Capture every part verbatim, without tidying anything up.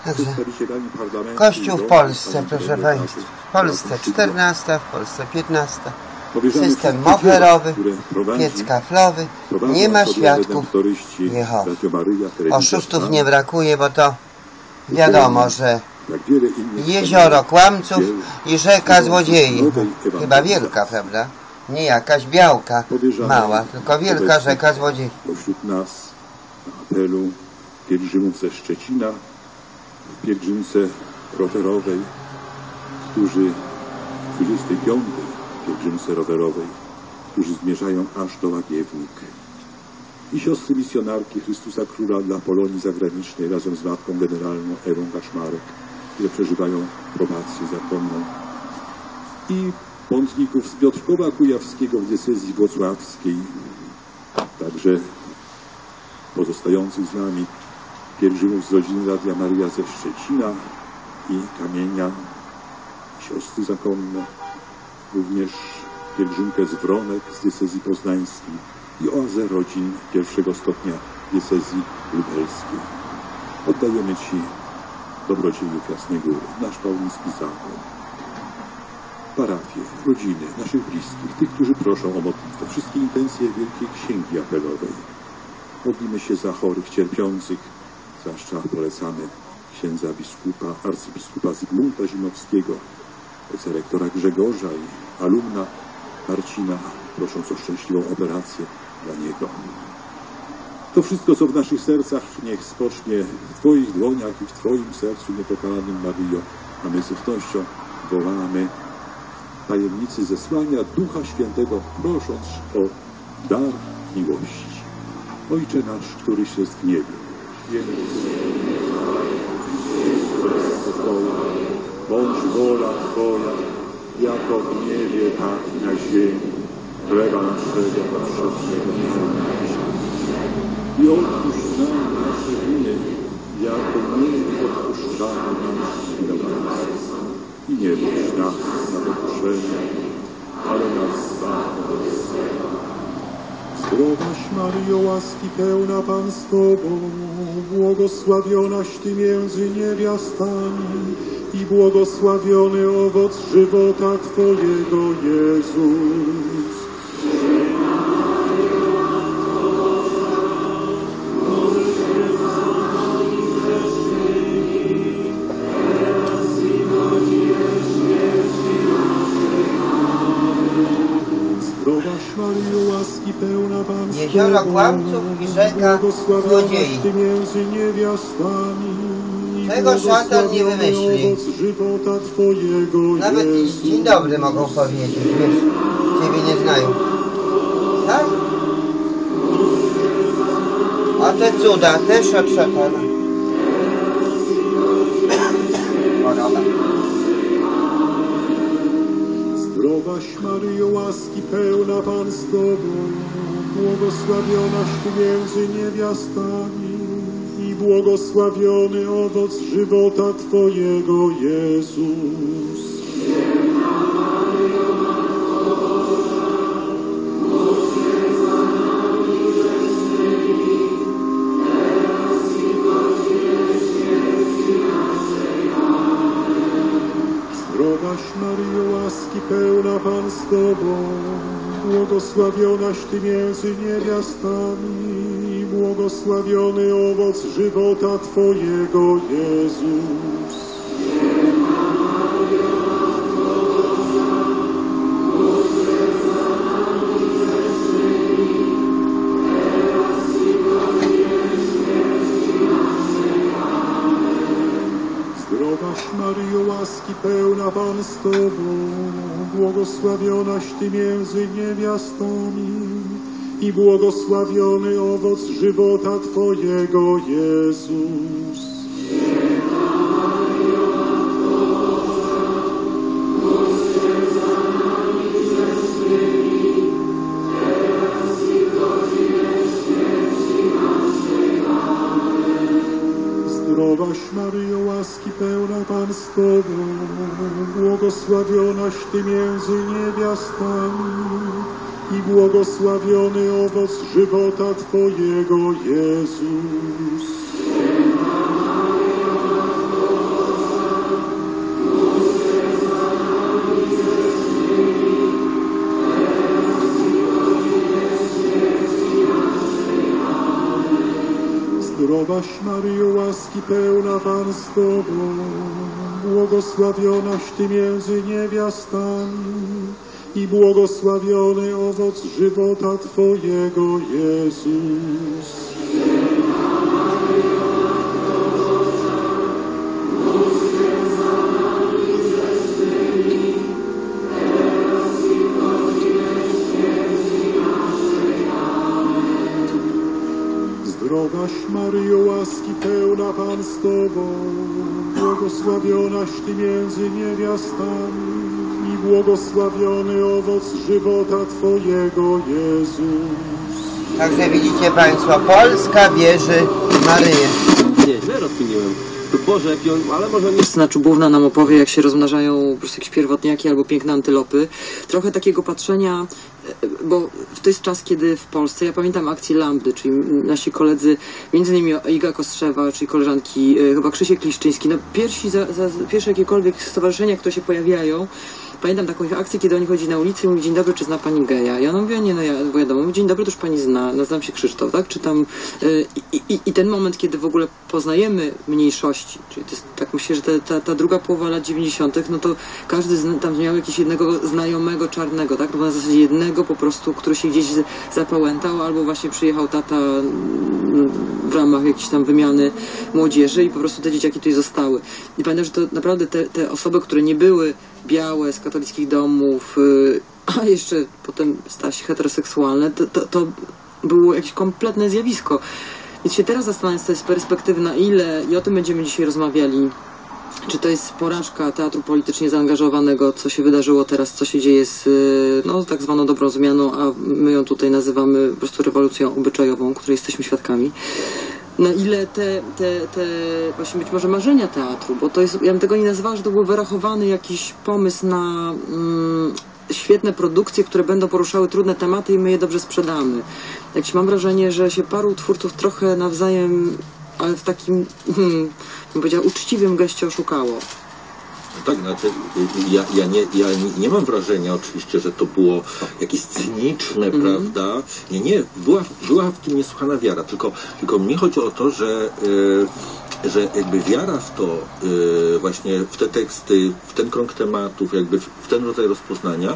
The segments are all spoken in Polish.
Także Kościół w Polsce, proszę Państwa, w Polsce czternasta, w Polsce piętnasta. System moherowy, piec kaflowy, nie ma świadków Jehowy. Oszustów nie brakuje, bo to wiadomo, że jezioro kłamców i rzeka złodziei. Chyba wielka, prawda? Nie jakaś białka mała, tylko wielka rzeka złodziei. Pośród nas na apelu pielgrzymów ze Szczecina, w pielgrzymce rowerowej, którzy w dwudziestej piątej pielgrzymce rowerowej, którzy zmierzają aż do Łagiewnik. I siostry misjonarki Chrystusa Króla dla Polonii Zagranicznej razem z Matką Generalną Ewą Kaszmarek, które przeżywają probację zakonną. I pątników z Piotrkowa Kujawskiego w diecezji włocławskiej, także pozostających z nami pielgrzymów z rodziny Radia Maryja ze Szczecina i Kamienia, siostry zakonne, również pielgrzymkę z Wronek z diecezji poznańskiej i oazę rodzin pierwszego stopnia diecezji lubelskiej. Oddajemy Ci, dobrodziejów Jasnej Góry, nasz pauliński zakon, parafie, rodziny, naszych bliskich, tych, którzy proszą o modlitwę, wszystkie intencje Wielkiej Księgi Apelowej. Modlimy się za chorych, cierpiących, zwłaszcza polecamy księdza biskupa, arcybiskupa Zygmunta Zimowskiego, ojca rektora Grzegorza i alumna Marcina, prosząc o szczęśliwą operację dla niego. To wszystko, co w naszych sercach, niech spocznie w Twoich dłoniach i w Twoim sercu niepokalanym, Maryjo, a my z ufnością wołamy tajemnicy zesłania Ducha Świętego, prosząc o dar miłości. Ojcze nasz, któryś jest w niebie, bądź wola Twoja, jako w niebie, tak i na ziemi. Chleba naszego powszedniego i odpuść nam nasze winy, jako my odpuszczamy naszym winowajcom. I nie bądź nas na pokuszenie, ale nas zbaw od złego. Zdrowaś Maryjo, łaski pełna, Pan z Tobą, błogosławionaś Ty między niewiastami i błogosławiony owoc żywota Twojego, Jezus. Maryjo, łaski pełna, Pan z Tobą, jezioro kłamców i rzeka złodziei. Ty między niewiastami, czego szatan nie wymyśli. owoc żywota Twojego, Nawet Jezus. dzień dobry mogą powiedzieć, wiesz, Ciebie nie znają. Tak? A te cuda też od szatana. Choroba. Zdrowaś Maryjo, łaski pełna, Pan z Tobą, błogosławionaś Ty między niewiastami i błogosławiony owoc żywota Twojego, Jezus. Zdrowaś Maryjo, łaski pełna, Pan z Tobą, błogosławionaś Ty między niewiastami i błogosławiony owoc żywota Twojego, Jezus. Zdrowaś Maryjo, łaski pełna, Pan z Tobą, błogosławionaś Ty między niewiastami i błogosławiony owoc żywota Twojego, Jezus. Zdrowaś Maryjo, łaski pełna, Pan z Tobą, błogosławionaś Ty między niewiastami i błogosławiony owoc żywota Twojego, Jezus. Zdrowaś Maryjo, łaski pełna, Pan z Tobą, błogosławionaś Ty między niewiastami i błogosławiony owoc żywota Twojego, Jezus. Zdrowaś Maryjo, łaski pełna, Pan z Tobą, błogosławionaś Ty między niewiastami i błogosławiony owoc żywota Twojego, Jezus. Także widzicie Państwo, Polska wierzy w Maryję. Nie, źle rozkminiłem. Boże, jaki on, ale może nie... Znaczy, Czubówna nam opowie, jak się rozmnażają po prostu jakieś pierwotniaki albo piękne antylopy. Trochę takiego patrzenia, bo to jest czas, kiedy w Polsce, ja pamiętam akcję Lambdy, czyli nasi koledzy, między innymi Iga Kostrzewa, czyli koleżanki, chyba Krzysiek Liszczyński, no pierwsi, za, za, pierwsze jakiekolwiek stowarzyszenia, które się pojawiają. Pamiętam taką akcję, kiedy oni chodzi na ulicę i mówi: dzień dobry, czy zna pani geja? Ja no mówię: nie, no ja wiadomo. Mówi: dzień dobry, to już pani zna, nazywam się Krzysztof, tak? Czy tam, yy, i, i ten moment, kiedy w ogóle poznajemy mniejszości, czyli to jest, tak myślę, że ta, ta, ta druga połowa lat dziewięćdziesiątych, no to każdy z, tam miał jakiegoś jednego znajomego czarnego, tak? No na zasadzie jednego po prostu, który się gdzieś zapałętał, albo właśnie przyjechał tata w ramach jakiejś tam wymiany młodzieży i po prostu te dzieciaki tutaj zostały. I pamiętam, że to naprawdę te, te osoby, które nie były białe, z katolickich domów, yy, a jeszcze potem stały się heteroseksualne, to, to, to było jakieś kompletne zjawisko. Więc się teraz zastanawiam się z perspektywy, na ile, i o tym będziemy dzisiaj rozmawiali, czy to jest porażka teatru politycznie zaangażowanego, co się wydarzyło teraz, co się dzieje z no, tak zwaną dobrą zmianą, a my ją tutaj nazywamy po prostu rewolucją obyczajową, której jesteśmy świadkami. Na ile te, te, te właśnie być może marzenia teatru, bo to jest, ja bym tego nie nazywała, że to był wyrachowany jakiś pomysł na mm, świetne produkcje, które będą poruszały trudne tematy i my je dobrze sprzedamy. Jakś mam wrażenie, że się paru twórców trochę nawzajem, ale w takim, hmm, bym powiedziała, uczciwym geście oszukało. Tak, znaczy ja, ja, nie, ja nie mam wrażenia oczywiście, że to było jakieś cyniczne, mm. prawda? Nie, nie, była, była w tym niesłychana wiara, tylko, tylko mnie chodzi o to, że, yy, że jakby wiara w to, yy, właśnie w te teksty, w ten krąg tematów, jakby w, w ten rodzaj rozpoznania.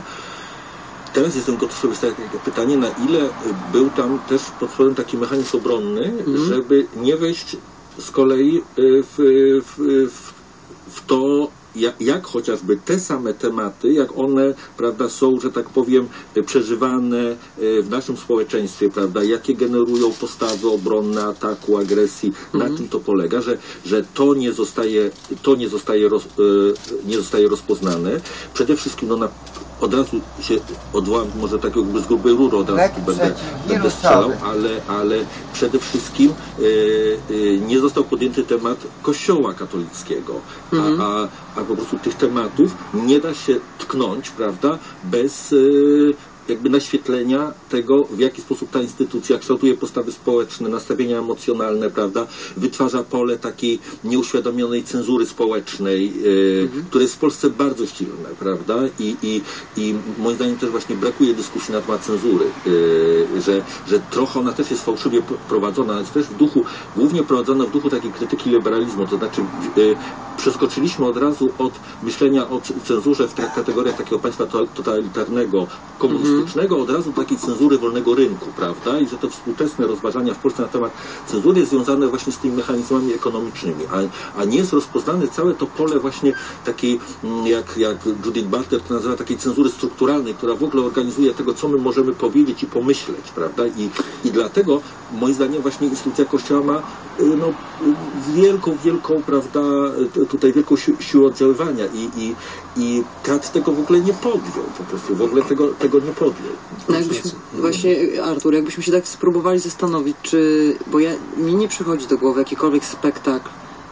Teraz jestem gotów sobie stawiać pytanie, na ile był tam też pod spodem taki mechanizm obronny, mm. żeby nie wejść z kolei w, w, w, w to, Jak, jak chociażby te same tematy, jak one, prawda, są, że tak powiem, przeżywane w naszym społeczeństwie, prawda, jakie generują postawy obronne, ataku, agresji, mm-hmm. na tym to polega, że, że to nie zostaje, to nie zostaje, roz, nie zostaje rozpoznane. Przede wszystkim, no na, od razu się odwołam, może tak jakby z grubej rury od razu będę, będę strzelał, ale, ale przede wszystkim e, e, nie został podjęty temat Kościoła katolickiego, mm-hmm. a, a, a po prostu tych tematów nie da się tknąć, prawda, bez e, jakby naświetlenia tego, w jaki sposób ta instytucja kształtuje postawy społeczne, nastawienia emocjonalne, prawda, wytwarza pole takiej nieuświadomionej cenzury społecznej, e, mhm. które jest w Polsce bardzo silne, prawda, i, i, i moim zdaniem też właśnie brakuje dyskusji na temat cenzury, e, że, że trochę ona też jest fałszywie prowadzona, jest też w duchu, głównie prowadzona w duchu takiej krytyki liberalizmu, to znaczy e, przeskoczyliśmy od razu od myślenia o cenzurze w kategoriach takiego państwa totalitarnego, komunistycznego, od razu do takiej cenzury wolnego rynku, prawda? I że te współczesne rozważania w Polsce na temat cenzury jest związane właśnie z tymi mechanizmami ekonomicznymi, a, a nie jest rozpoznane całe to pole właśnie takiej, jak, jak Judith Butler to nazywa, takiej cenzury strukturalnej, która w ogóle organizuje tego, co my możemy powiedzieć i pomyśleć, prawda? I, i dlatego moim zdaniem właśnie instytucja Kościoła ma no, wielką, wielką, prawda, tutaj wielką si siłę oddziaływania i, i, i teatr tego w ogóle nie podjął, po prostu w ogóle tego, tego nie podjął. No jakbyśmy, właśnie Artur, jakbyśmy się tak spróbowali zastanowić, czy, bo ja, mi nie przychodzi do głowy jakikolwiek spektakl,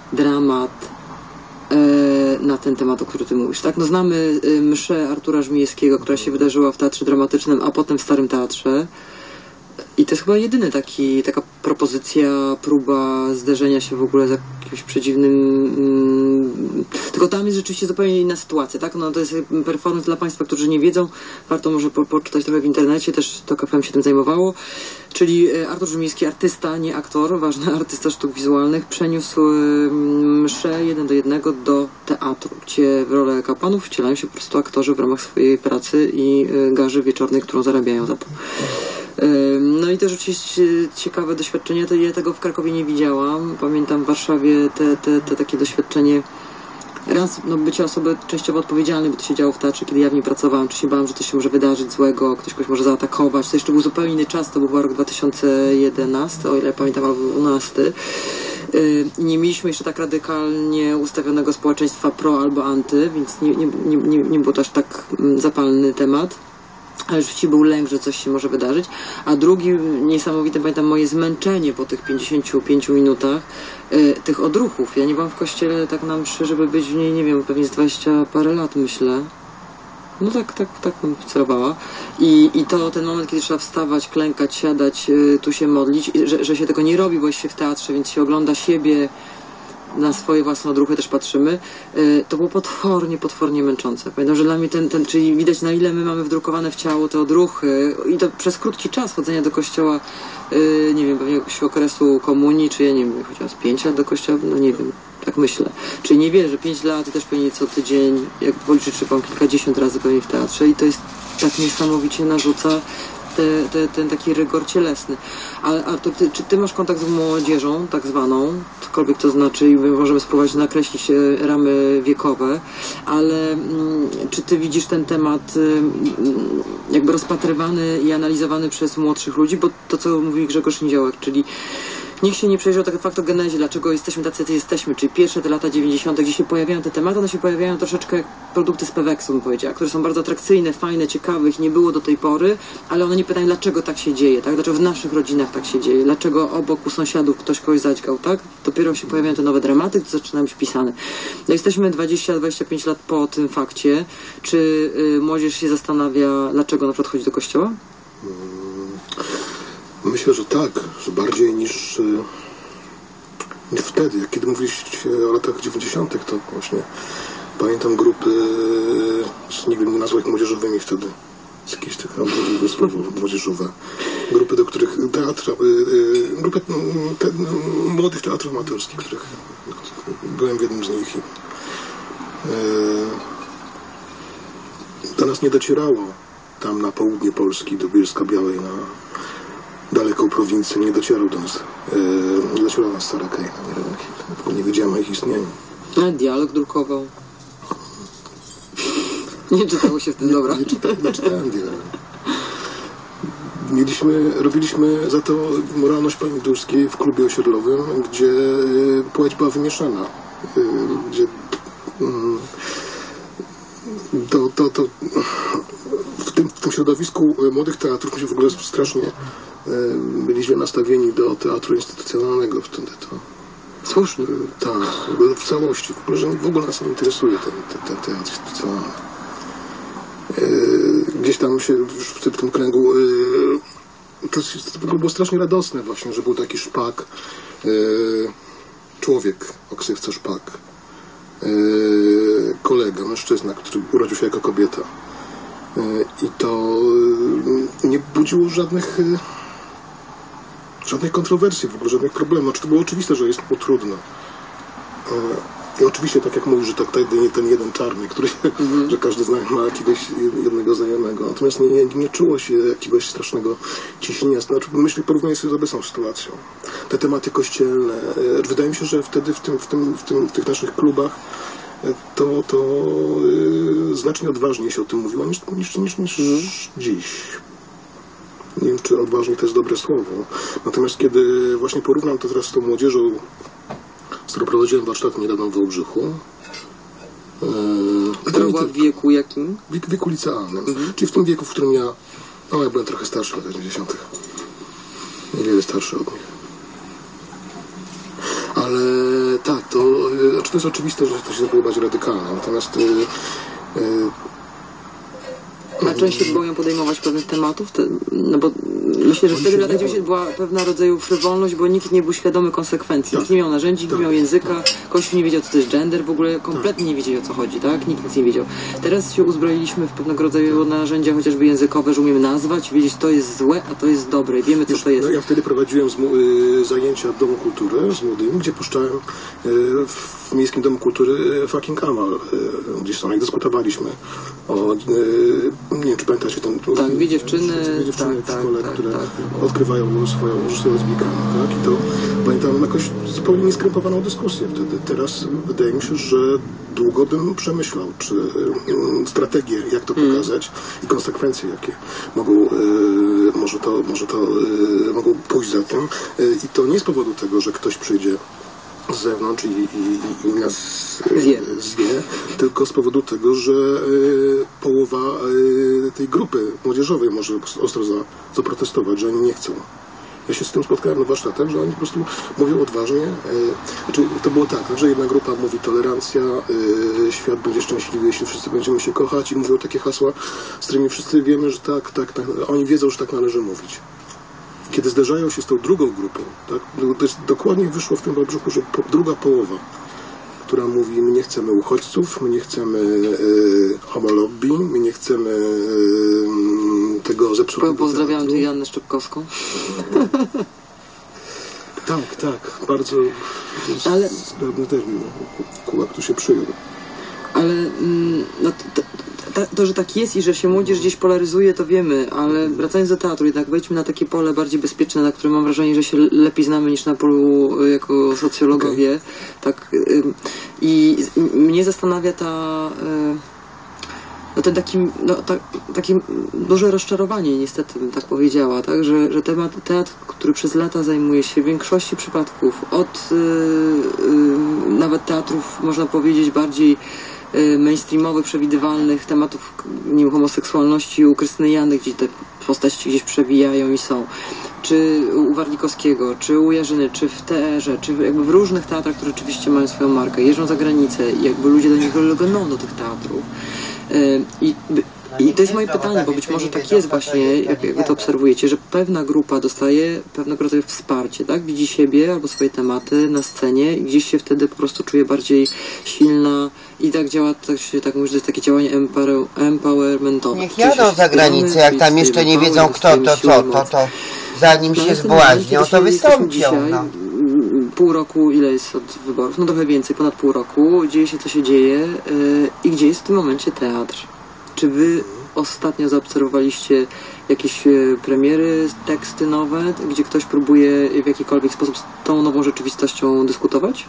dramat e, na ten temat, o którym ty mówisz, tak? No znamy e, mszę Artura Żmijewskiego, która się wydarzyła w Teatrze Dramatycznym, a potem w Starym Teatrze. I to jest chyba jedyny taki, taka propozycja, próba zderzenia się w ogóle z jakimś przedziwnym... Mm, tylko tam jest rzeczywiście zupełnie inna sytuacja, tak? No to jest performance dla Państwa, którzy nie wiedzą. Warto może po, poczytać trochę w internecie, też to K F M się tym zajmowało. Czyli Artur Rzymieński, artysta, nie aktor, ważny artysta sztuk wizualnych, przeniósł mszę jeden do jednego do teatru, gdzie w rolę kapłanów wcielają się po prostu aktorzy w ramach swojej pracy i garzy wieczornej, którą zarabiają za to. No i to rzeczywiście ciekawe doświadczenie, to ja tego w Krakowie nie widziałam. Pamiętam w Warszawie te, te, te takie doświadczenie raz, no bycie osoby częściowo odpowiedzialnej, bo to się działo w teatrze, kiedy ja w niej pracowałam, czy się bałam, że coś się może wydarzyć złego, ktoś kogoś może zaatakować. To jeszcze był zupełnie inny czas, to był chyba rok dwa tysiące jedenasty, o ile pamiętam, albo dwunasty. I nie mieliśmy jeszcze tak radykalnie ustawionego społeczeństwa pro albo anty, więc nie, nie, nie, nie był to aż tak zapalny temat. Ale rzeczywiście był lęk, że coś się może wydarzyć. A drugi niesamowite, pamiętam, moje zmęczenie po tych pięćdziesięciu pięciu minutach y, tych odruchów. Ja nie byłam w kościele tak na mszy, żeby być w niej, nie wiem, pewnie z dwadzieścia parę lat, myślę. No tak, tak, tak bym celowała. I, I to ten moment, kiedy trzeba wstawać, klękać, siadać, y, tu się modlić, że, że się tego nie robi, bo jest się w teatrze, więc się ogląda siebie, na swoje własne odruchy też patrzymy, to było potwornie, potwornie męczące. Pamiętam, że dla mnie ten, ten, czyli widać, na ile my mamy wdrukowane w ciało te odruchy i to przez krótki czas chodzenia do kościoła, nie wiem, pewnie jakiegoś okresu komunii, czy ja nie wiem, chociaż pięć lat do kościoła, no nie wiem, tak myślę. Czyli nie wierzę, pięć lat i też pewnie co tydzień, jak policzyć, czy pan kilkadziesiąt razy pewnie w teatrze i to jest tak niesamowicie narzuca Te, te, ten taki rygor cielesny. Ale Artur, ty, czy ty masz kontakt z młodzieżą, tak zwaną, cokolwiek to znaczy i my możemy spróbować nakreślić ramy wiekowe, ale mm, czy ty widzisz ten temat mm, jakby rozpatrywany i analizowany przez młodszych ludzi? Bo to, co mówi Grzegorz Niziołek, czyli nikt się nie przejrzał tak de facto genezie, dlaczego jesteśmy tacy, jacy jesteśmy, czyli pierwsze te lata dziewięćdziesiąte, gdzie się pojawiają te tematy, one się pojawiają troszeczkę jak produkty z Peweksu, bym powiedziała, które są bardzo atrakcyjne, fajne, ciekawe, ich nie było do tej pory, ale one nie pytają, dlaczego tak się dzieje, tak? Dlaczego w naszych rodzinach tak się dzieje, dlaczego obok u sąsiadów ktoś kogoś zadźgał, tak? Dopiero się pojawiają te nowe dramaty, które zaczynają być pisane. No jesteśmy dwadzieścia do dwudziestu pięciu lat po tym fakcie. Czy y, młodzież się zastanawia, dlaczego na przykład chodzi do kościoła? Myślę, że tak, że bardziej niż, niż wtedy. Jak kiedy mówiliście o latach dziewięćdziesiątych, to właśnie pamiętam grupy, nie wiem, nie nazwał ich młodzieżowymi wtedy. Z jakieś tych obrzydliwe słowo, młodzieżowe. Grupy, do których teatr, grupy te, młodych teatrów amatorskich, których byłem w jednym z nich. Do nas nie docierało tam na południe Polski, do Bielska-Białej, na daleką prowincję, nie docierał do nas. Yy, nie docierał do nas Sarah Kane, nie, nie wiedziałem o ich istnieniu. A dialog drukował. Nie czytało się wtedy, dobra. Nie, czyta, nie czytałem dialogu. Mieliśmy, robiliśmy za to moralność pani Durskiej w klubie osiedlowym, gdzie płeć była wymieszana. Yy, gdzie yy, to, to, to w tym, w tym środowisku młodych teatrów myśmy w ogóle strasznie byliśmy nastawieni do teatru instytucjonalnego wtedy to. Słusznie. Tak, w całości. W ogóle, że w ogóle nas nie interesuje ten, ten, ten teatr instytucjonalny. Gdzieś tam się w tym, w tym kręgu to, to było strasznie radosne właśnie, że był taki szpak, człowiek o ksywce Szpak, kolega, mężczyzna, który urodził się jako kobieta. I to nie budziło żadnych żadnych kontrowersji, w ogóle żadnych problemów. Znaczy, to było oczywiste, że jest mu trudno. I oczywiście, tak jak mówisz, że tak ten, ten jeden czarny, który, mm-hmm. że każdy z nas ma jakiegoś jednego znajomego. Natomiast nie, nie, nie czuło się jakiegoś strasznego ciśnienia. Znaczy, myślę, porównuję sobie z obecną sytuacją. Te tematy kościelne. Wydaje mi się, że wtedy w, tym, w, tym, w, tym, w tych naszych klubach to, to yy, znacznie odważniej się o tym mówiło niż, niż, niż, niż dziś. Nie wiem, czy odważnie to jest dobre słowo. Natomiast kiedy właśnie porównam to teraz z tą młodzieżą, z którą prowadziłem warsztat niedawno w Wałbrzychu. Yy, to była w wieku jakim? W wieku licealnym. Mhm. Czyli w tym wieku, w którym ja... No, ja byłem trochę starszy od dziewięćdziesiątych. Niewiele starszy od nich. Ale tak, to, znaczy to jest oczywiste, że to się było bardziej radykalne. Natomiast... Yy, yy, A częściej boją podejmować pewnych tematów? Te, no bo myślę, że wtedy w latach dziewięćdziesiątych była pewna rodzaju frywolność, bo nikt nie był świadomy konsekwencji. Nikt nie miał narzędzi, nikt nie miał języka, Kościół nie wiedział, co to jest gender, w ogóle kompletnie nie wiedział, o co chodzi, tak? Nikt nic nie wiedział. Teraz się uzbroiliśmy w pewnego rodzaju narzędzia, chociażby językowe, że umiemy nazwać, wiedzieć, to jest złe, a to jest dobre i wiemy, co Wiesz, to jest. No ja wtedy prowadziłem z, y, zajęcia w Domu Kultury z młodymi, gdzie puszczałem y, w Miejskim Domu Kultury y, Fucking Amal. Y, gdzieś tam, jak dyskutowaliśmy o, y, nie wiem, czy pamiętacie ten... Tak, dwie dziewczyny, dwie dziewczyny tak, w szkole, tak, które tak. odkrywają swoją życie lesbijkami, tak? I to pamiętam jakoś zupełnie nieskrępowaną dyskusję wtedy. Teraz wydaje mi się, że długo bym przemyślał, czy y, strategię, jak to pokazać i konsekwencje, jakie mogą, y, może to, może to y, mogą pójść za tym. Y, I to nie z powodu tego, że ktoś przyjdzie z zewnątrz i, i, i nas y, Zje. zwie, tylko z powodu tego, że y, połowa y, tej grupy młodzieżowej może ostro za, zaprotestować, że oni nie chcą. Ja się z tym spotkałem na warsztatach, że oni po prostu mówią odważnie. E, znaczy, to było tak, że jedna grupa mówi tolerancja, e, świat będzie szczęśliwy, jeśli wszyscy będziemy się kochać i mówią takie hasła, z którymi wszyscy wiemy, że tak, tak, tak, oni wiedzą, że tak należy mówić. Kiedy zderzają się z tą drugą grupą, tak, to jest, dokładnie wyszło w tym Wałbrzychu, że po, druga połowa, która mówi, my nie chcemy uchodźców, my nie chcemy e, homolobby, my nie chcemy e, tego zepsutego Pozdrawiam teatru. tu Jannę Szczepkowską. Tak, tak, bardzo Ale- sprawny termin. Kułak tu się przyjął. Ale mm, no, to, to, to, że tak jest i że się młodzież gdzieś polaryzuje, to wiemy, ale wracając do teatru, jednak wejdźmy na takie pole bardziej bezpieczne, na którym mam wrażenie, że się lepiej znamy niż na polu y, jako socjologowie. Tak, y, I y, mnie zastanawia ta... Y, no ten taki, no, ta, takie duże rozczarowanie, niestety bym tak powiedziała, tak? Że, że temat, teatr, który przez lata zajmuje się w większości przypadków od y, y, nawet teatrów, można powiedzieć, bardziej y, mainstreamowych, przewidywalnych tematów, nie wiem, homoseksualności u Krystyny Jany, gdzie te postaci gdzieś przewijają i są, czy u Warlikowskiego, czy u Jarzyny, czy w T R-ze, czy jakby w różnych teatrach, które rzeczywiście mają swoją markę, jeżdżą za granicę i jakby ludzie do nich lgną do tych teatrów. I, I to jest moje pytanie, bo być może tak jest właśnie, jak, jak wy to obserwujecie, że pewna grupa dostaje pewnego rodzaju wsparcie, tak? Widzi siebie albo swoje tematy na scenie i gdzieś się wtedy po prostu czuje bardziej silna i tak działa, tak się tak mówi, że to jest takie działanie empower, empowermentowe. Niech jadą za granicę, jak tam jeszcze nie wiedzą kto to co, to to zanim się zbłaźnią, to wystąpią. No. Pół roku, ile jest od wyborów? No trochę więcej, ponad pół roku. Dzieje się, co się dzieje yy, i gdzie jest w tym momencie teatr? Czy wy ostatnio zaobserwowaliście jakieś yy, premiery, teksty nowe, gdzie ktoś próbuje w jakikolwiek sposób z tą nową rzeczywistością dyskutować?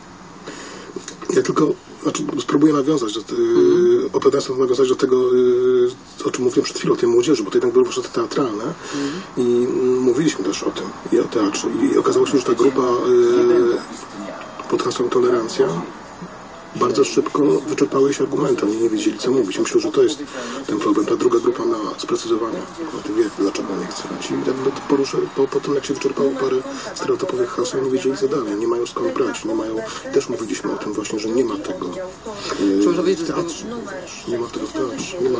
Ja tylko znaczy, spróbuję nawiązać, do, mm. yy, opowiadając, nawiązać do tego, yy, o czym mówiłem przed chwilą, o tej młodzieży, bo to jednak były warsztaty teatralne mm. i yy, mówiliśmy też o tym i o teatrze. I okazało się, że ta grupa yy, pod hasłem tolerancja bardzo szybko wyczerpały się argumenty, oni nie wiedzieli, co mówić. Myślę, że to jest ten problem. Ta druga grupa na sprecyzowanie, no, ty wie, dlaczego nie chce. Ci poruszy, po, po tym, jak się wyczerpało parę stereotypowych haseł, nie wiedzieli, co dalej. Nie mają skąd brać, nie mają... Też mówiliśmy o tym właśnie, że nie ma tego yy, w teatrze. Nie ma tego w teatrze. Nie ma...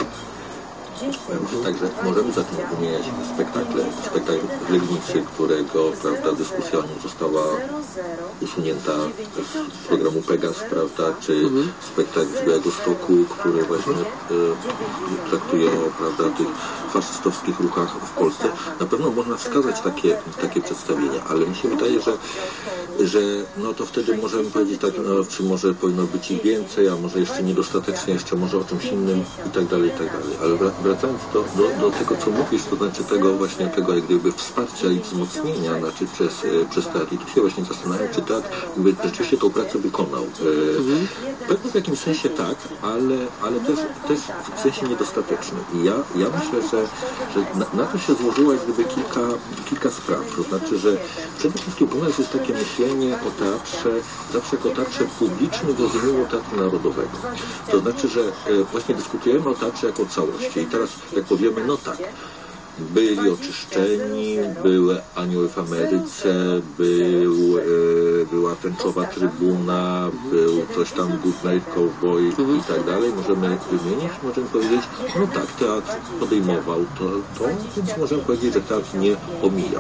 Także możemy zacząć wymieniać spektakle. Spektakl w Legnicy, którego, prawda, dyskusja o nim została usunięta z programu Pegas, prawda, czy mhm. spektakl z Białegostoku, który właśnie e, traktuje o, prawda, tych faszystowskich ruchach w Polsce. Na pewno można wskazać takie, takie przedstawienia, ale mi się wydaje, że, że no to wtedy możemy powiedzieć tak, no, czy może powinno być ich więcej, a może jeszcze niedostatecznie, jeszcze może o czymś innym i tak dalej, i tak dalej. Ale wracając do, do, do tego, co mówisz, to znaczy tego właśnie, tego jak gdyby wsparcia i wzmocnienia, znaczy przez, przez teatr. I tu się właśnie zastanawiam, czy teatr by rzeczywiście tą pracę wykonał. Mhm. Pewnie w jakimś sensie tak, ale, ale też, też w sensie niedostatecznym. I ja, ja myślę, że, że na, na to się złożyło jak gdyby kilka, kilka spraw. To znaczy, że przede wszystkim u nas jest takie myślenie o teatrze, zawsze jako teatrze publicznym w rozumieniu teatru narodowego. To znaczy, że właśnie dyskutujemy o teatrze jako całości. I teraz jak powiemy, no tak, byli oczyszczeni, były Anioły w Ameryce, był, e, była tęczowa trybuna, był coś tam, Good Night Cowboy i tak dalej, możemy wymienić, możemy powiedzieć, no tak, teatr podejmował to, to więc możemy powiedzieć, że teatr nie pomijał.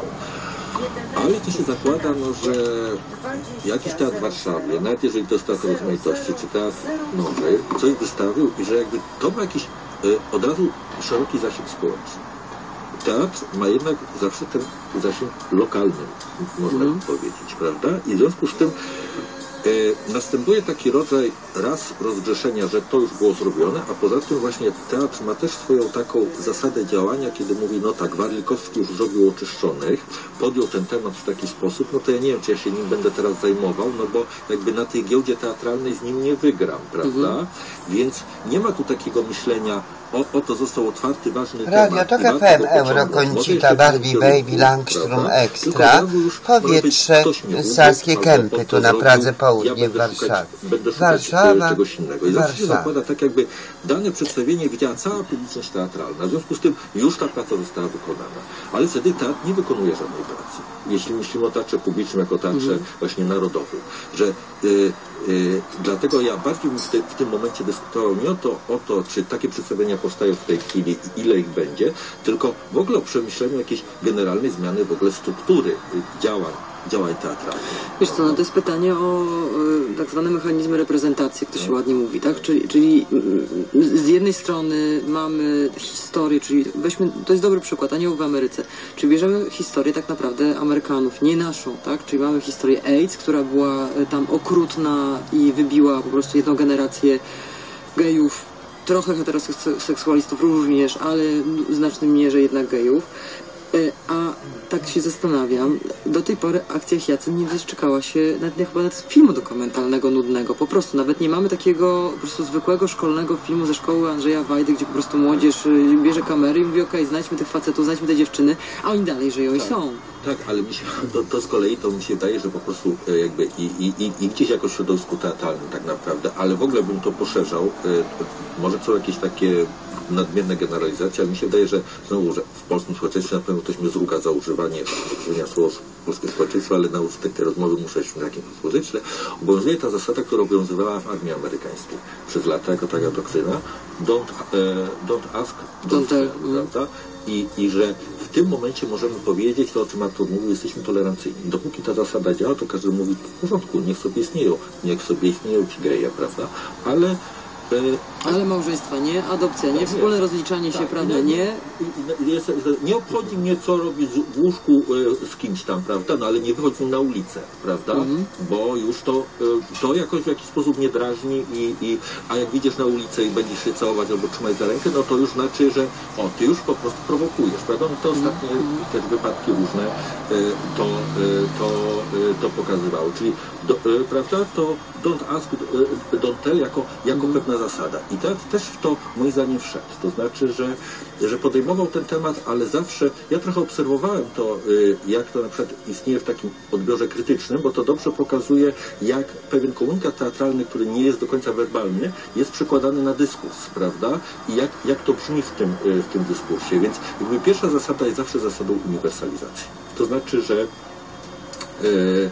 Ale to się zakłada, no, że jakiś teatr w Warszawie, nawet jeżeli to jest teatr rozmaitości, czy teatr nowy, coś wystawił i że jakby to ma jakiś y, od razu szeroki zasięg społeczny. Teatr ma jednak zawsze ten zasięg lokalny, można mm. powiedzieć, prawda? I w związku z tym e, następuje taki rodzaj raz rozgrzeszenia, że to już było zrobione, a poza tym właśnie teatr ma też swoją taką zasadę działania, kiedy mówi, no tak, Warlikowski już zrobił Oczyszczonych, podjął ten temat w taki sposób, no to ja nie wiem, czy ja się nim będę teraz zajmował, no bo jakby na tej giełdzie teatralnej z nim nie wygram, prawda? Mm. Więc nie ma tu takiego myślenia, O, oto został otwarty, ważny Radio temat. Tok F M, Eurokoncita, Barbie Baby, Langstrom Extra, powietrze, Sarskie Kępy, tu na Pradze Południe w Warszawie. Warszawa, czegoś innego. I zawsze się zakłada tak, jakby dane przedstawienie widziała cała publiczność teatralna. W związku z tym już ta praca została wykonana. Ale wtedy teatr nie wykonuje żadnej pracy. Jeśli myślimy o teatrze publicznym jako teatrze mm. właśnie narodowym. Że y, y, dlatego ja bardziej bym w, te, w tym momencie dyskutował nie o to, o to, czy takie przedstawienia powstają w tej chwili i ile ich będzie, tylko w ogóle o przemyśleniu jakiejś generalnej zmiany w ogóle struktury działań. działań teatralnych. Wiesz co, no to jest pytanie o y, tak zwane mechanizmy reprezentacji, jak to się ładnie mówi, tak? Czyli, czyli y, z jednej strony mamy historię, czyli weźmy, to jest dobry przykład, Anioł w Ameryce, czyli bierzemy historię tak naprawdę Amerykanów, nie naszą, tak? Czyli mamy historię AIDS, która była tam okrutna i wybiła po prostu jedną generację gejów, trochę heteroseksualistów również, ale w znacznym mierze jednak gejów. A tak się zastanawiam, do tej pory akcja Hyacynt nie doczekała się nawet, nie, chyba nawet filmu dokumentalnego nudnego. Po prostu nawet nie mamy takiego po prostu zwykłego szkolnego filmu ze szkoły Andrzeja Wajdy, gdzie po prostu młodzież bierze kamery i mówi, okej, okay, znajdźmy tych facetów, znajdźmy te dziewczyny, a oni dalej żyją i tak. są. Tak, ale mi się, to, to z kolei to mi się wydaje, że po prostu jakby i, i, i, i gdzieś jakoś w środowisku teatralnym tak naprawdę, ale w ogóle bym to poszerzał. Może są jakieś takie nadmierne generalizacje, ale mi się wydaje, że znowu, że w polskim społeczeństwie na pewno ktoś mnie zruga za używanie używania słowa polskie społeczeństwo, ale na użytek tej rozmowy muszę się takim powiedzieć, że obowiązuje ta zasada, która obowiązywała w armii amerykańskiej przez lata jako taka doktryna don't, uh, don't ask, don't, don't tell, prawda? I, I że w tym momencie możemy powiedzieć to, o czym Artur mówił, jesteśmy tolerancyjni. Dopóki ta zasada działa, to każdy mówi w porządku, niech sobie istnieją, niech sobie istnieją ci geje, prawda? Ale Ale małżeństwa nie, adopcja nie, wspólne rozliczanie się, tak, prawda, nie. Nie, nie obchodzi mnie, co robi w łóżku z kimś tam, prawda, no ale nie wychodź na ulicę, prawda, mhm. bo już to, to jakoś w jakiś sposób nie drażni i, i a jak wyjdziesz na ulicę i będziesz się całować albo trzymać za rękę, no to już znaczy, że o, ty już po prostu prowokujesz, prawda, no to ostatnie mhm. też wypadki różne to, to, to pokazywało, czyli do, prawda, to don't ask, don't tell jako, jako mhm. pewna zasada. I teatr też w to moim zdaniem wszedł. To znaczy, że, że podejmował ten temat, ale zawsze, ja trochę obserwowałem to, jak to na przykład istnieje w takim odbiorze krytycznym, bo to dobrze pokazuje, jak pewien komunikat teatralny, który nie jest do końca werbalny, jest przekładany na dyskurs, prawda? I jak, jak to brzmi w tym, w tym dyskursie. Więc jakby pierwsza zasada jest zawsze zasadą uniwersalizacji. To znaczy, że yy,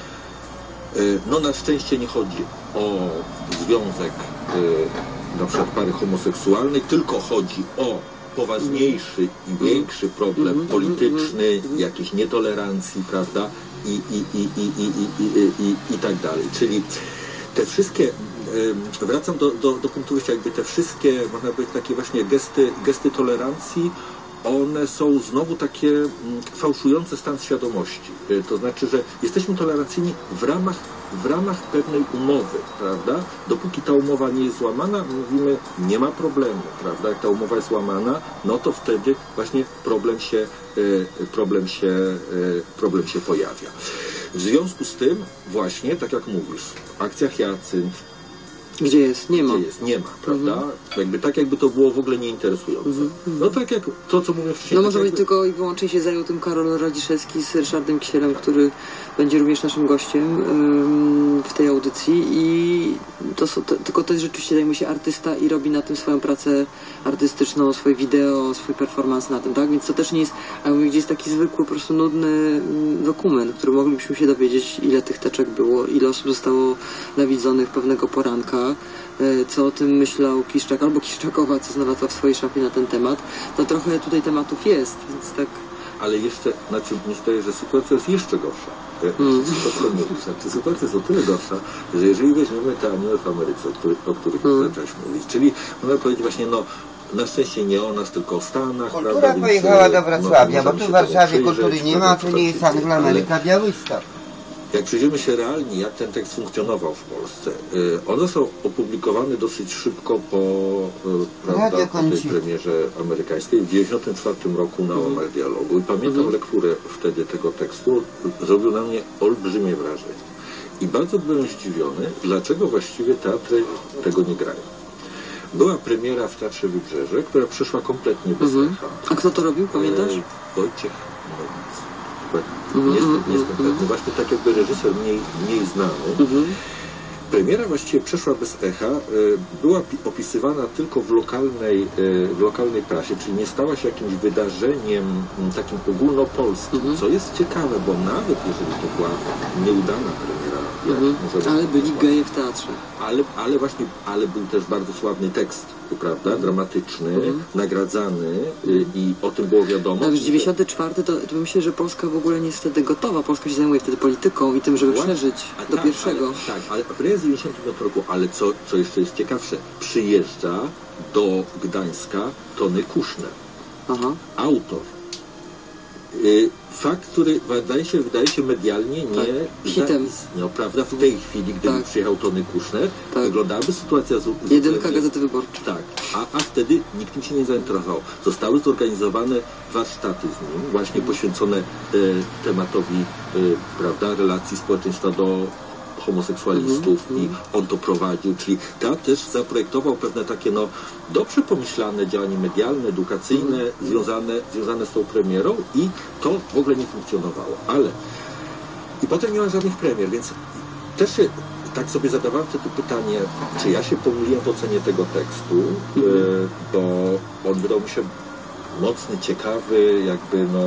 no na szczęście nie chodzi o związek na przykład pary homoseksualnej, tylko chodzi o poważniejszy i większy problem polityczny, jakiejś nietolerancji, prawda, i, i, i, i, i, i, i, i, i tak dalej. Czyli te wszystkie, wracam do, do, do punktu wyjścia, jakby te wszystkie, można powiedzieć, takie właśnie gesty, gesty tolerancji, one są znowu takie fałszujące stan świadomości. To znaczy, że jesteśmy tolerancyjni w ramach, w ramach pewnej umowy, prawda? Dopóki ta umowa nie jest złamana, mówimy, nie ma problemu, prawda? Jak ta umowa jest łamana, no to wtedy właśnie problem się, problem się, problem się pojawia. W związku z tym właśnie, tak jak mówisz, akcja Hyacynt, Gdzie jest? Nie ma. Gdzie jest? Nie ma, prawda? Mhm. Jakby tak, jakby to było w ogóle nieinteresujące. Mhm. No tak jak to, co mówię wcześniej. No może tak być jakby... tylko i wyłącznie się zajął tym Karol Radziszewski z Ryszardem Kisielem, który będzie również naszym gościem ym, w tej audycji i to, to, tylko to jest rzeczywiście, zajmuje się artysta i robi na tym swoją pracę artystyczną, swoje wideo, swój performance na tym, tak? Więc to też nie jest, a mówię, gdzie jest taki zwykły, po prostu nudny dokument, w którym moglibyśmy się dowiedzieć, ile tych teczek było, ile osób zostało nawidzonych pewnego poranka, co o tym myślał Kiszczak, albo Kiszczakowa, co znalazła w swojej szafie na ten temat. No trochę tutaj tematów jest, więc tak... Ale jeszcze, znaczy myślę, że sytuacja jest jeszcze gorsza. Mm. To, co mówisz, znaczy, sytuacja jest o tyle gorsza, że jeżeli weźmiemy te anioły w Ameryce, o których, o których mm. zacząłeś mówić, czyli można powiedzieć właśnie, no na szczęście nie o nas, tylko o Stanach. Kultura prawda, pojechała więc, do Wrocławia, no, bo tu w Warszawie kultury nie ma, to nie jest Anglo-Ameryka, Białystok. Jak przyjrzymy się realnie, jak ten tekst funkcjonował w Polsce, on został opublikowany dosyć szybko po, prawda, po tej premierze amerykańskiej w dziewięćdziesiątym czwartym roku na Łamach Dialogu. I pamiętam mhm. lekturę wtedy tego tekstu, zrobił na mnie olbrzymie wrażenie. I bardzo byłem zdziwiony, dlaczego właściwie teatry tego nie grają. Była premiera w Teatrze Wybrzeże, która przeszła kompletnie bez mhm. echa. A kto to robił, pamiętasz? Wojciech Nowic. Nie jestem, nie jestem pewny. Właśnie tak jakby reżyser mniej, mniej znany. Mm-hmm. Premiera właściwie przeszła bez echa. Była opisywana tylko w lokalnej, w lokalnej prasie, czyli nie stała się jakimś wydarzeniem takim ogólnopolskim, mm-hmm. co jest ciekawe, bo nawet jeżeli to była nieudana premiera, mm-hmm. jak ale byli geje w teatrze. Ale, ale właśnie, ale był też bardzo sławny tekst, prawda, dramatyczny, mhm. nagradzany y, i o tym było wiadomo. Nawet dziewięćdziesiąty czwarty to, to myślę, że Polska w ogóle nie jest wtedy gotowa. Polska się zajmuje wtedy polityką i tym, żeby Właśnie? przeżyć A do tak, pierwszego. Ale, tak, ale premiera z dziewięćdziesiątego piątego roku, ale co, co jeszcze jest ciekawsze, przyjeżdża do Gdańska Tony Kushner, Aha. autor. Y, fakt, który wydaje się, wydaje się medialnie nie tak. zaistniał, prawda? W tej chwili, gdyby tak. przyjechał Tony Kushner, tak. wyglądałaby sytuacja z, z Jedynka Gazety Wyborczej. Tak, a, a wtedy nikt tym się nie zainteresował. Zostały zorganizowane warsztaty z nim, właśnie poświęcone e, tematowi e, prawda, relacji społeczeństwa do homoseksualistów mm-hmm. i on to prowadził, czyli teatr też zaprojektował pewne takie no dobrze pomyślane działania medialne, edukacyjne mm-hmm. związane, związane z tą premierą i to w ogóle nie funkcjonowało, ale i potem nie ma żadnych premier, więc też się tak sobie zadawałem wtedy pytanie, czy ja się pomyliłem w ocenie tego tekstu, mm-hmm. y, bo on wydał mi się mocny, ciekawy, jakby no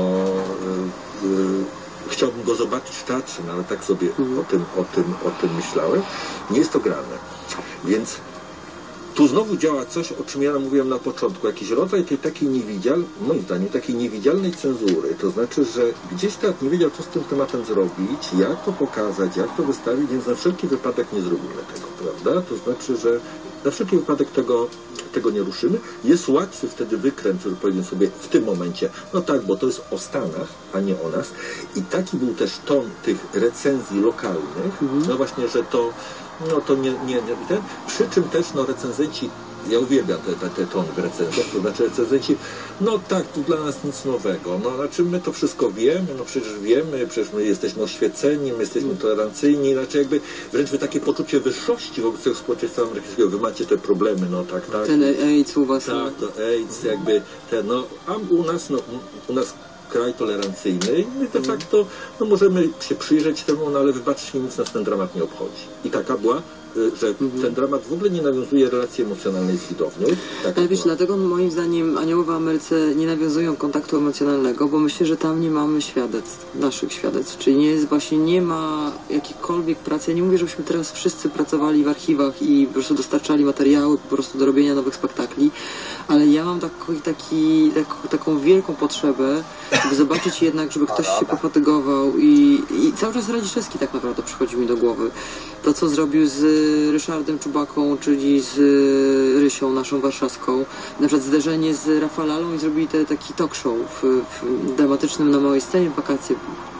y, y, chciałbym go zobaczyć w teatrze, no ale tak sobie mm. o, tym, o, tym, o tym myślałem. Nie jest to grane. Więc tu znowu działa coś, o czym ja mówiłem na początku. Jakiś rodzaj tej takiej niewidzialnej, moim zdaniem, takiej niewidzialnej cenzury. To znaczy, że gdzieś teatr nie wiedział, co z tym tematem zrobić, jak to pokazać, jak to wystawić, więc na wszelki wypadek nie zrobimy tego, prawda? To znaczy, że na wszelki wypadek tego, tego nie ruszymy. Jest łatwy wtedy wykręt, który powiedzmy sobie w tym momencie, no tak, bo to jest o Stanach, a nie o nas. I taki był też ton tych recenzji lokalnych, mhm. no właśnie, że to, no to nie, nie, nie ten. Przy czym też no recenzenci, ja uwielbiam te, te, te tony w recenzjach, to znaczy recenzenci, no tak, tu dla nas nic nowego, no znaczy my to wszystko wiemy, no przecież wiemy, przecież my jesteśmy oświeceni, my jesteśmy tolerancyjni, znaczy jakby wręcz wy takie poczucie wyższości wobec tego społeczeństwa amerykańskiego, wy macie te problemy, no tak, tak. Ten AIDS u was. Tak, to AIDS, jakby ten, no, a u nas, no, u nas kraj tolerancyjny i my de facto no, możemy się przyjrzeć temu, no ale wybaczcie mi, nic nas ten dramat nie obchodzi. I taka była, że mhm. ten dramat w ogóle nie nawiązuje relacji emocjonalnej z widownią. Tak ale wiesz, dlatego moim zdaniem Anioły w Ameryce nie nawiązują kontaktu emocjonalnego, bo myślę, że tam nie mamy świadectw, naszych świadectw, czyli nie jest, właśnie nie ma jakiejkolwiek pracy. Ja nie mówię, żebyśmy teraz wszyscy pracowali w archiwach i po prostu dostarczali materiały po prostu do robienia nowych spektakli, ale ja mam taki, taki, tak, taką wielką potrzebę, żeby zobaczyć jednak, żeby ktoś się pofatygował i, i cały czas Radziszewski tak naprawdę przychodzi mi do głowy. To, co zrobił z Ryszardem Czubaką, czyli z Rysią, naszą warszawską, na przykład zderzenie z Rafalalą i zrobili te, taki talk show w, w dramatycznym na małej scenie w wakacje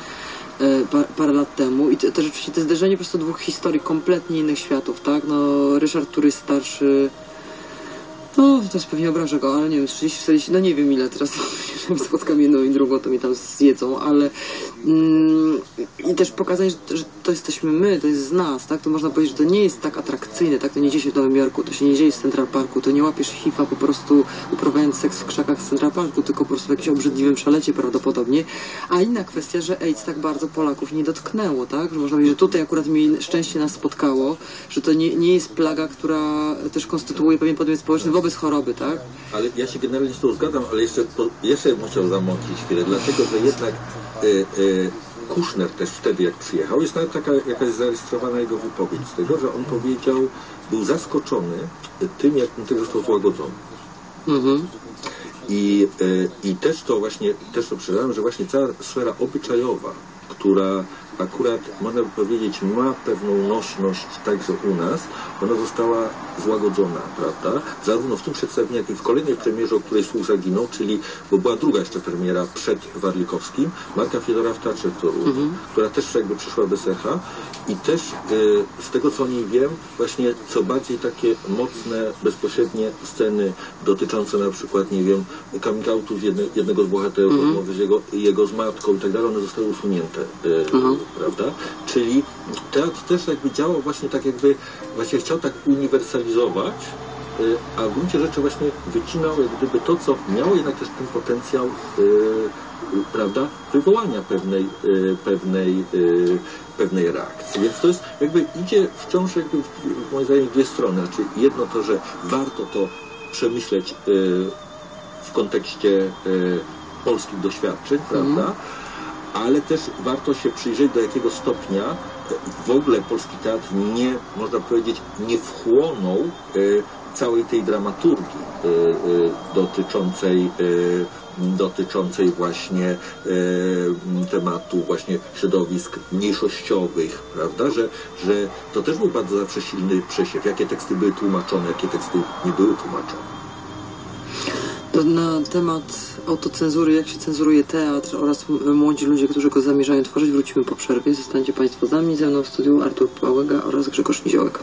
par, parę lat temu i to, to rzeczywiście to zderzenie po prostu dwóch historii kompletnie innych światów, tak? No, Ryszard, który jest starszy, No, teraz pewnie obrażę go, ale nie wiem, trzydzieści czterdzieści, no nie wiem ile teraz, jeżeli spotkam jedną i drugą, to mnie tam zjedzą, ale mm, i też pokazać, że, że to jesteśmy my, to jest z nas, tak? To można powiedzieć, że to nie jest tak atrakcyjne, tak? To nie dzieje się w Nowym Jorku, to się nie dzieje w Central Parku, to nie łapiesz H I V-a po prostu uprawiając seks w krzakach w Central Parku, tylko po prostu w jakimś obrzydliwym przelecie prawdopodobnie. A inna kwestia, że AIDS tak bardzo Polaków nie dotknęło, tak? Że można powiedzieć, że tutaj akurat mi szczęście nas spotkało, że to nie, nie jest plaga, która też konstytuuje pewien podmiot społeczny wobec choroby, tak? Ale ja się generalnie z tą zgadzam, ale jeszcze, po, jeszcze bym chciał zamącić chwilę, dlatego, że jednak y, y, Kushner też wtedy, jak przyjechał, jest nawet taka jakaś zarejestrowana jego wypowiedź z tego, że on powiedział, był zaskoczony tym, jak ten tekst został złagodzony. Mhm. I, y, I też to właśnie, też to przeczytałem, że właśnie cała sfera obyczajowa, która akurat, można by powiedzieć, ma pewną nośność także u nas, ona została złagodzona, prawda? Zarówno w tym przedstawieniu, jak i w kolejnej premierze, o której Słuch zaginął, czyli, bo była druga jeszcze premiera przed Warlikowskim, Marka Fiedora w Teatrze w Toru, mhm. która też jakby przyszła bez echa i też y, z tego, co o niej wiem, właśnie co bardziej takie mocne, bezpośrednie sceny dotyczące na przykład, nie wiem, coming outów jedne, jednego z bohaterów, mhm. rozmowy z jego, jego z matką i tak dalej, one zostały usunięte. Y, mhm. Prawda? Czyli teatr też jakby działał właśnie tak jakby, właśnie chciał tak uniwersalizować, y, a w gruncie rzeczy właśnie wycinał jak gdyby to, co miało jednak też ten potencjał, y, y, prawda, wywołania pewnej, y, pewnej, y, pewnej reakcji. Więc to jest jakby idzie wciąż jakby w, moim zdaniem w dwie strony. Znaczy jedno to, że warto to przemyśleć y, w kontekście y, polskich doświadczeń, prawda? Mm. Ale też warto się przyjrzeć, do jakiego stopnia w ogóle polski teatr nie, można powiedzieć, nie wchłonął y, całej tej dramaturgii y, y, dotyczącej, y, dotyczącej właśnie y, tematu właśnie środowisk mniejszościowych, prawda, że, że to też był bardzo zawsze silny przesiew, jakie teksty były tłumaczone, jakie teksty nie były tłumaczone. To na temat autocenzury, jak się cenzuruje teatr oraz młodzi ludzie, którzy go zamierzają tworzyć, wrócimy po przerwie. Zostańcie Państwo z nami. Ze mną w studiu Artur Pałega oraz Grzegorz Niziołek.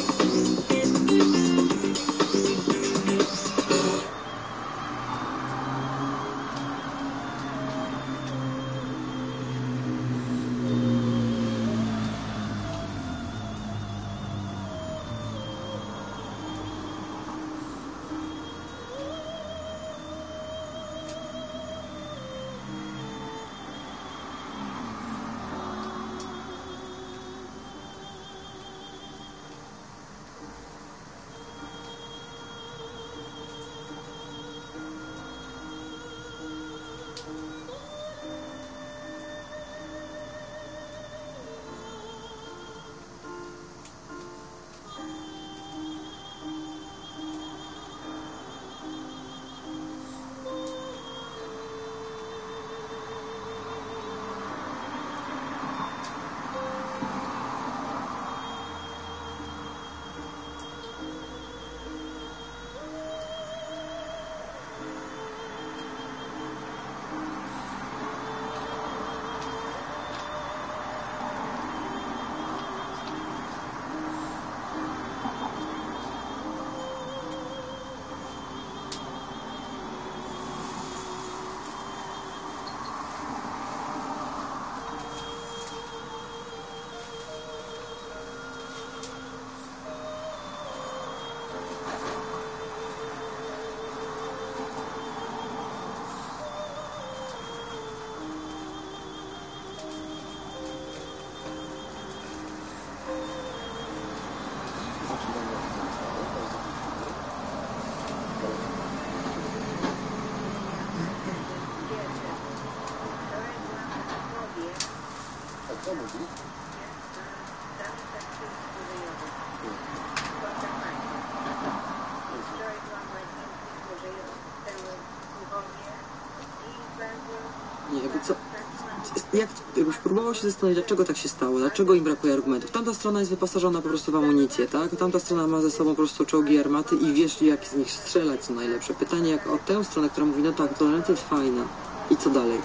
Nie, jakby co, jak, jakbyś próbował się zastanowić, dlaczego tak się stało, dlaczego im brakuje argumentów. Tamta strona jest wyposażona po prostu w amunicję, tak? Tamta strona ma ze sobą po prostu czołgi i armaty i wiesz, jak z nich strzelać, co najlepsze. Pytanie jak o tę stronę, która mówi, no tak, tolerancja jest fajna. I co dalej?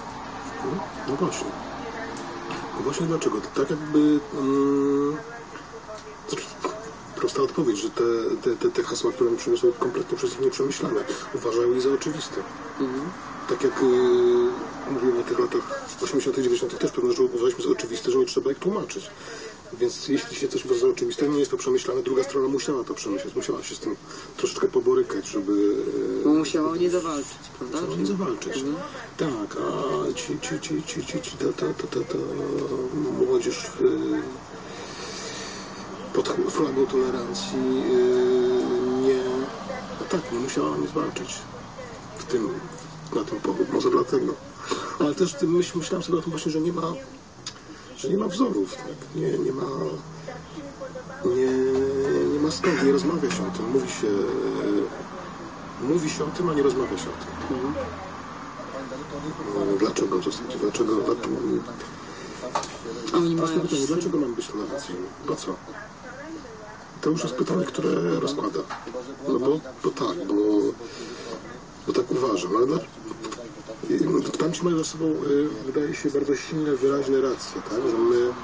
No właśnie. No właśnie dlaczego? Tak jakby... Um, prosta odpowiedź, że te, te, te, te hasła, które mi przyniosły, kompletnie przez nich nieprzemyślane. Uważają je za oczywiste. Mhm. Tak jak yy, mówiłem o tych latach osiemdziesiątych, dziewięćdziesiątych też pewne rzeczy uważaliśmy za oczywiste, że nie trzeba ich tłumaczyć. Więc jeśli się coś uważa za oczywiste, nie jest to przemyślane, druga strona musiała to przemyśleć, musiała się z tym troszeczkę poborykać, żeby... Bo musiała o nie zawalczyć, prawda? Musiała o nie zawalczyć. Mhm. Tak, a ci, ci, ci, ci, ci, ci ta, ta, ta, ta, ta młodzież yy, pod flagą tolerancji yy, nie... No tak, nie musiała o nie zwalczyć. W tym, na tym powodu, może dlatego. Ale też myśl, myślałem sobie o tym właśnie, że nie ma że nie ma wzorów, tak? nie, nie ma nie, nie ma skąd, nie rozmawia się o tym, mówi się mówi się o tym, a nie rozmawia się o tym. Mhm. Dlaczego w zasadzie? Dlaczego? dlaczego a oni mają pytanie, dlaczego mam być tolerancyjny? Po co? To już jest pytanie, które rozkłada. No bo, bo tak, bo, bo tak uważam, ale dla, tamci mają za sobą, y, wydaje się, bardzo silne, wyraźne racje, tak? Że my y,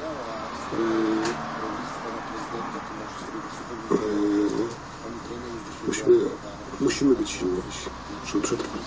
y, musimy, musimy być silniejsi, żeby przetrwać.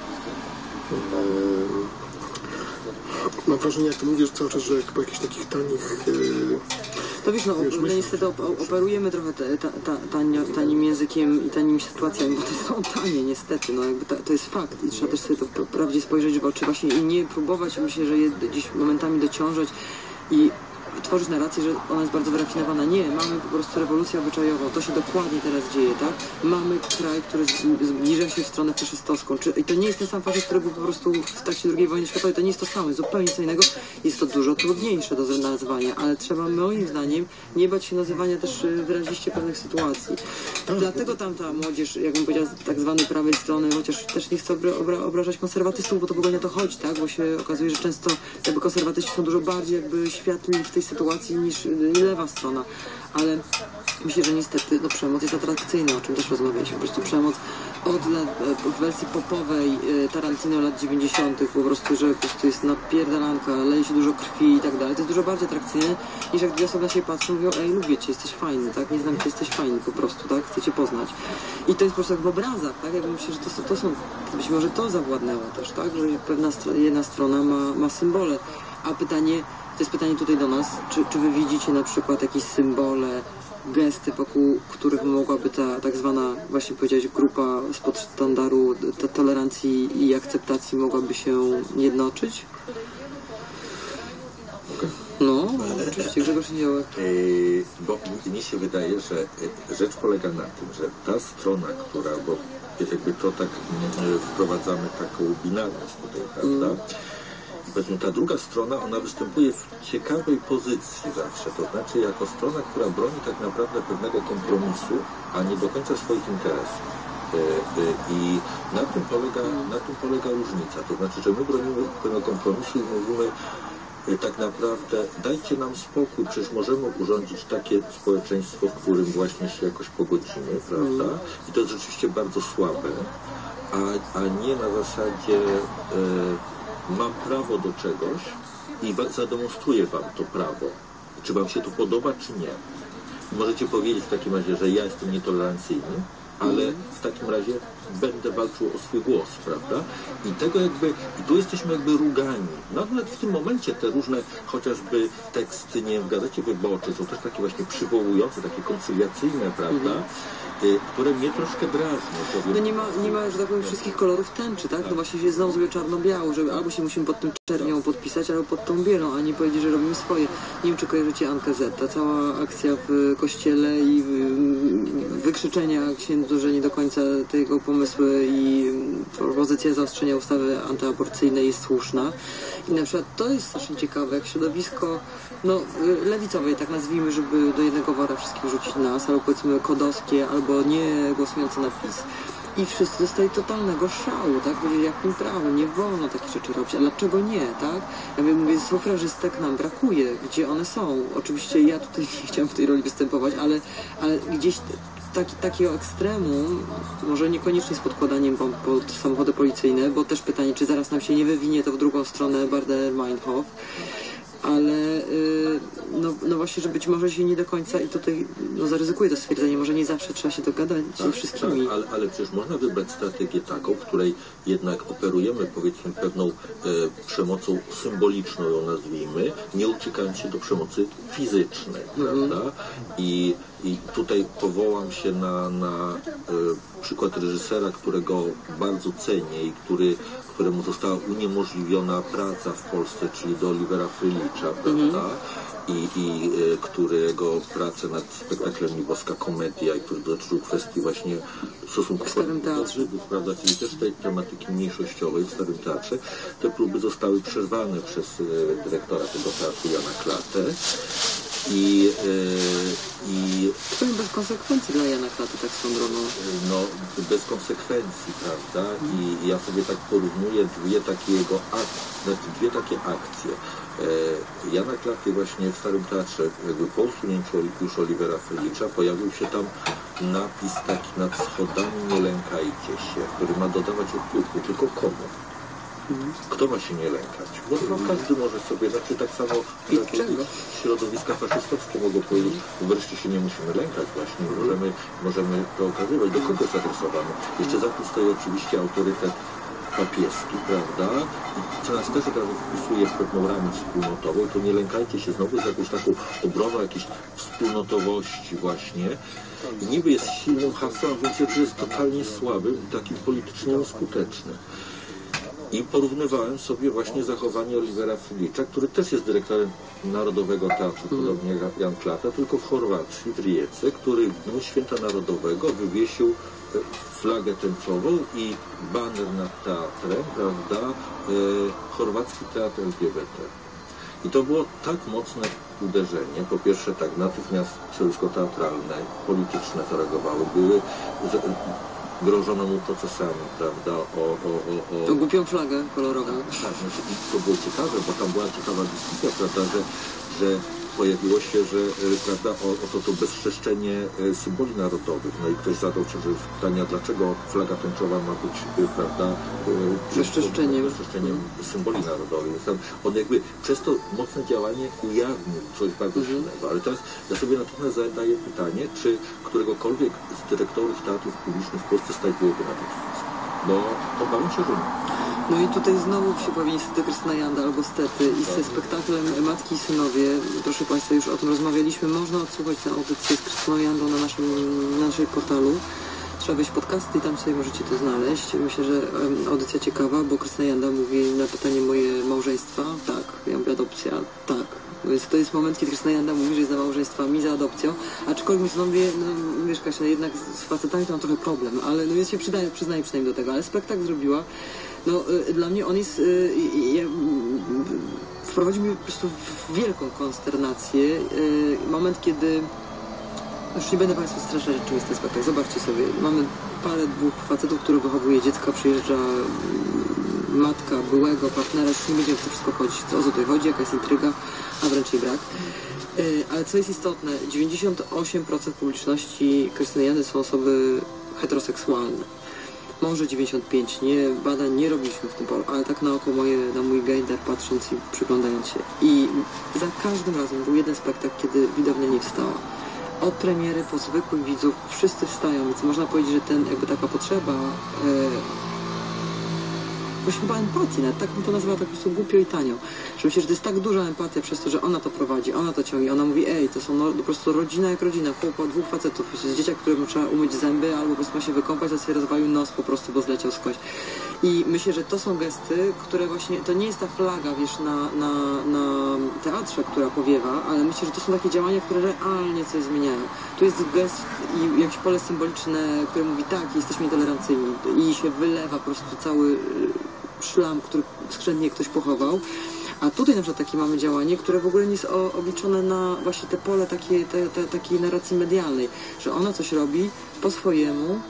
Y, mam wrażenie, jak to mówisz cały czas, że jak po jakichś takich tanich... Y, to wiesz, no, wiesz, no niestety operujemy trochę te, ta, ta, tanio, tanim językiem i tanimi sytuacjami, bo to są tanie niestety, no jakby ta, to jest fakt i trzeba też sobie to prawdzie spojrzeć w oczy właśnie i nie próbować, myślę, że je gdzieś momentami dociążać i tworzyć narrację, że ona jest bardzo wyrafinowana. Nie, mamy po prostu rewolucję obyczajową. To się dokładnie teraz dzieje, tak? Mamy kraj, który zbliża się w stronę faszystowską. Czy, I to nie jest ten sam faszyzm, który był po prostu w trakcie drugiej wojny światowej. To nie jest to samo, jest zupełnie co innego. Jest to dużo trudniejsze do nazwania, ale trzeba moim zdaniem nie bać się nazywania też wyraziście pewnych sytuacji. Dlatego tamta młodzież, jakbym powiedziała, z tak zwanej prawej strony, chociaż też nie chcę obra obra obrażać konserwatystów, bo to w ogóle nie o to chodzi, tak? Bo się okazuje, że często jakby konserwatyści są dużo bardziej jakby światli w tej sytuacji niż lewa strona, ale myślę, że niestety no, przemoc jest atrakcyjna, o czym też rozmawialiśmy. Po prostu przemoc od lat, w wersji popowej Tarantino lat dziewięćdziesiątych po prostu, że po prostu jest napierdalanka, leje się dużo krwi i tak dalej. To jest dużo bardziej atrakcyjne niż jak dwie osoby na siebie patrzą i mówią, ej, lubię cię, jesteś fajny, tak? Nie znam cię, jesteś fajny po prostu, tak? Chcę cię poznać. I to jest po prostu jak w obrazach, tak? Ja myślę, że to są, to są być może to zawładnęło też, tak? Że pewna jedna strona ma, ma symbole, a pytanie to jest pytanie tutaj do nas, czy, czy wy widzicie na przykład jakieś symbole, gesty, wokół których mogłaby ta tak zwana, właśnie powiedziałeś, grupa spod sztandaru to, tolerancji i akceptacji mogłaby się jednoczyć? No, oczywiście, Grzegorz Niziołek. Yy, bo mi się wydaje, że rzecz polega na tym, że ta strona, która, bo jakby to tak yy, wprowadzamy taką binarność tutaj, prawda? Mm. Powiedzmy, ta druga strona, ona występuje w ciekawej pozycji zawsze, to znaczy jako strona, która broni tak naprawdę pewnego kompromisu, a nie do końca swoich interesów. I na tym polega, na tym polega różnica, to znaczy, że my bronimy pewnego kompromisu i mówimy tak naprawdę, dajcie nam spokój, przecież możemy urządzić takie społeczeństwo, w którym właśnie się jakoś pogodzimy, prawda? I to jest rzeczywiście bardzo słabe, a, a nie na zasadzie e, mam prawo do czegoś i zademonstruję wam to prawo. Czy wam się to podoba, czy nie. Możecie powiedzieć w takim razie, że ja jestem nietolerancyjny, ale w takim razie będę walczył o swój głos, prawda? I tego jakby, i tu jesteśmy jakby rugani. Nawet w tym momencie te różne, chociażby teksty, nie wiem, w Gazecie Wyborczej są też takie właśnie przywołujące, takie koncyliacyjne, prawda? Które mnie troszkę drażnią. No nie ma, nie ma, że tak powiem, wszystkich kolorów tęczy, tak? No właśnie się znowu zrobię czarno-biało, że albo się musimy pod tym czernią podpisać, albo pod tą bielą, a nie powiedzieć, że robimy swoje. Nie wiem, czy kojarzycie Ankę Z. Ta cała akcja w kościele i wykrzyczenia księdzu, że nie do końca te jego pomysły i propozycja zaostrzenia ustawy antyaborcyjnej jest słuszna. I na przykład to jest strasznie ciekawe, jak środowisko no, lewicowe, tak nazwijmy, żeby do jednego wora wszystkich rzucić nas, albo powiedzmy kodowskie, albo nie głosujące na PiS. I wszyscy dostali totalnego szału, tak? Powiedzieli, jakim prawem, nie wolno takich rzeczy robić, a dlaczego nie, tak? Ja mówię, sufrażystek nam brakuje, gdzie one są. Oczywiście ja tutaj nie chciałam w tej roli występować, ale, ale gdzieś taki, takiego ekstremum, może niekoniecznie z podkładaniem bomb pod samochody policyjne, bo też pytanie, czy zaraz nam się nie wywinie to w drugą stronę Baader-Meinhof. ale yy, no, no właśnie, że być może się nie do końca i tutaj no, zaryzykuję to stwierdzenie, może nie zawsze trzeba się dogadać tak, ze wszystkimi. Tak, ale, ale przecież można wybrać strategię taką, w której jednak operujemy powiedzmy pewną e, przemocą symboliczną, ją nazwijmy, nie uciekając się do przemocy fizycznej, mhm. prawda? I, I tutaj powołam się na, na e, przykład reżysera, którego bardzo cenię i który, któremu została uniemożliwiona praca w Polsce, czyli do Olivera Frölicha, prawda? Mhm. I, i e, którego pracę nad spektaklem Nieboska Komedia, i który dotyczył kwestii właśnie stosunków do Żydów, prawda, czyli też tej tematyki mniejszościowej w Starym Teatrze. Te próby zostały przerwane przez e, dyrektora tego teatru Jana Klatę. I, e, i to bez konsekwencji dla Jana Klaty, tak swoją drogą. No, bez konsekwencji, prawda? I ja sobie tak porównuję dwie takie jego akcje, znaczy dwie takie akcje. E, Jana Klaty właśnie w Starym Teatrze, jakby po usunięciu już Olivera Frölicha, pojawił się tam napis taki nad schodami "Nie lękajcie się", który ma dodawać otuchy, tylko komu? Kto ma się nie lękać? Bo no, każdy może sobie, znaczy tak samo środowiska faszystowskie mogą powiedzieć, wreszcie się nie musimy lękać właśnie, możemy, możemy to okazywać. Do kogo jest adresowane? Jeszcze za tym stoi oczywiście autorytet papieski, prawda? I co nas też od razu wpisuje w pewną ramę wspólnotową, to nie lękajcie się znowu z jakąś taką obroną jakiejś wspólnotowości właśnie. I niby jest silnym hasłem, więc to jest totalnie słaby i taki politycznie nieskuteczny. I porównywałem sobie właśnie zachowanie Olivera Frölicha, który też jest dyrektorem Narodowego Teatru, podobnie jak Jan Klata, tylko w Chorwacji, w Rijece, który w Dniu Święta Narodowego wywiesił flagę tęczową i baner nad teatrem, prawda, e, chorwacki teatr L G B T. I to było tak mocne uderzenie. Po pierwsze tak, natychmiast środowisko teatralne, polityczne zareagowały, były z, grożono mu procesami, prawda, o... o, o, o... Tą głupią flagę kolorową. Tak, tak, znaczy, i to było ciekawe, bo tam była ciekawa dyskusja, prawda, że, że pojawiło się, że, prawda, o, o to, to bezczeszczenie symboli narodowych. No i ktoś zadał sobie pytania, dlaczego flaga tęczowa ma być, prawda, bezczeszczeniem, bezczeszczeniem symboli narodowych. Więc tam on jakby przez to mocne działanie ujawnił coś bardzo mhm. silnego. Ale teraz ja sobie natomiast zadaję pytanie, czy któregokolwiek z dyrektorów teatrów publicznych w Polsce stawiłoby na tych wszystkich. Bo obawiam się, że nie. No i tutaj znowu się pojawi niestety Krystyna Janda albo stety i ze spektaklem Matki i Synowie, proszę Państwa, już o tym rozmawialiśmy, można odsłuchać tę audycję z Krystyną Jandą na naszym, na naszym portalu. Trzeba wejść w podcasty i tam sobie możecie to znaleźć. Myślę, że um, audycja ciekawa, bo Krystyna Janda mówi na pytanie moje małżeństwa, tak, ja mówię adopcja, tak. Więc to jest moment, kiedy Krystyna Janda mówi, że jest za małżeństwami, za adopcją, aczkolwiek no, no wiesz Kasia, jednak z facetami to mam trochę problem, ale no jest się przydaje, przyznaję przynajmniej do tego, ale spektakl zrobiła. No, y, dla mnie on jest, y, y, y, wprowadził mnie po prostu w wielką konsternację. Y, moment, kiedy, już nie będę Państwu straszać, czym jest ten spektakl, zobaczcie sobie, mamy parę, dwóch facetów, który wychowuje dziecka, przyjeżdża y, matka byłego partnera, już nie będziemy w to wszystko chodzić, o co tutaj chodzi, jaka jest intryga, a wręcz jej brak. Y, ale co jest istotne, dziewięćdziesiąt osiem procent publiczności Krystyny Jandy są osoby heteroseksualne. Może dziewięćdziesiąt pięć procent, nie, badań nie robiliśmy w tym polu, ale tak na oko moje, na mój gender patrząc i przyglądając się. I za każdym razem był jeden spektakl, kiedy widownia nie wstała. Od premiery po zwykłych widzów wszyscy wstają, więc można powiedzieć, że ten, jakby taka potrzeba e, właśnie chyba empatii, nawet tak bym to nazwała tak po prostu głupio i tanio. Że myślę, że to jest tak duża empatia przez to, że ona to prowadzi, ona to ciągnie, ona mówi, ej, to są no, po prostu rodzina jak rodzina, chłopa, dwóch facetów, z dzieciak, któremu trzeba umyć zęby, albo po prostu ma się wykąpać, a sobie rozwalił nos po prostu, bo zleciał skądś. I myślę, że to są gesty, które właśnie, to nie jest ta flaga, wiesz, na, na, na teatrze, która powiewa, ale myślę, że to są takie działania, które realnie coś zmieniają. Tu jest gest i jakieś pole symboliczne, które mówi, tak, jesteśmy nietolerancyjni i się wylewa po prostu cały szlam, który skrzętnie ktoś pochował. A tutaj na przykład takie mamy działanie, które w ogóle nie jest o, obliczone na właśnie te pole takie, te, te, takiej narracji medialnej, że ona coś robi po swojemu.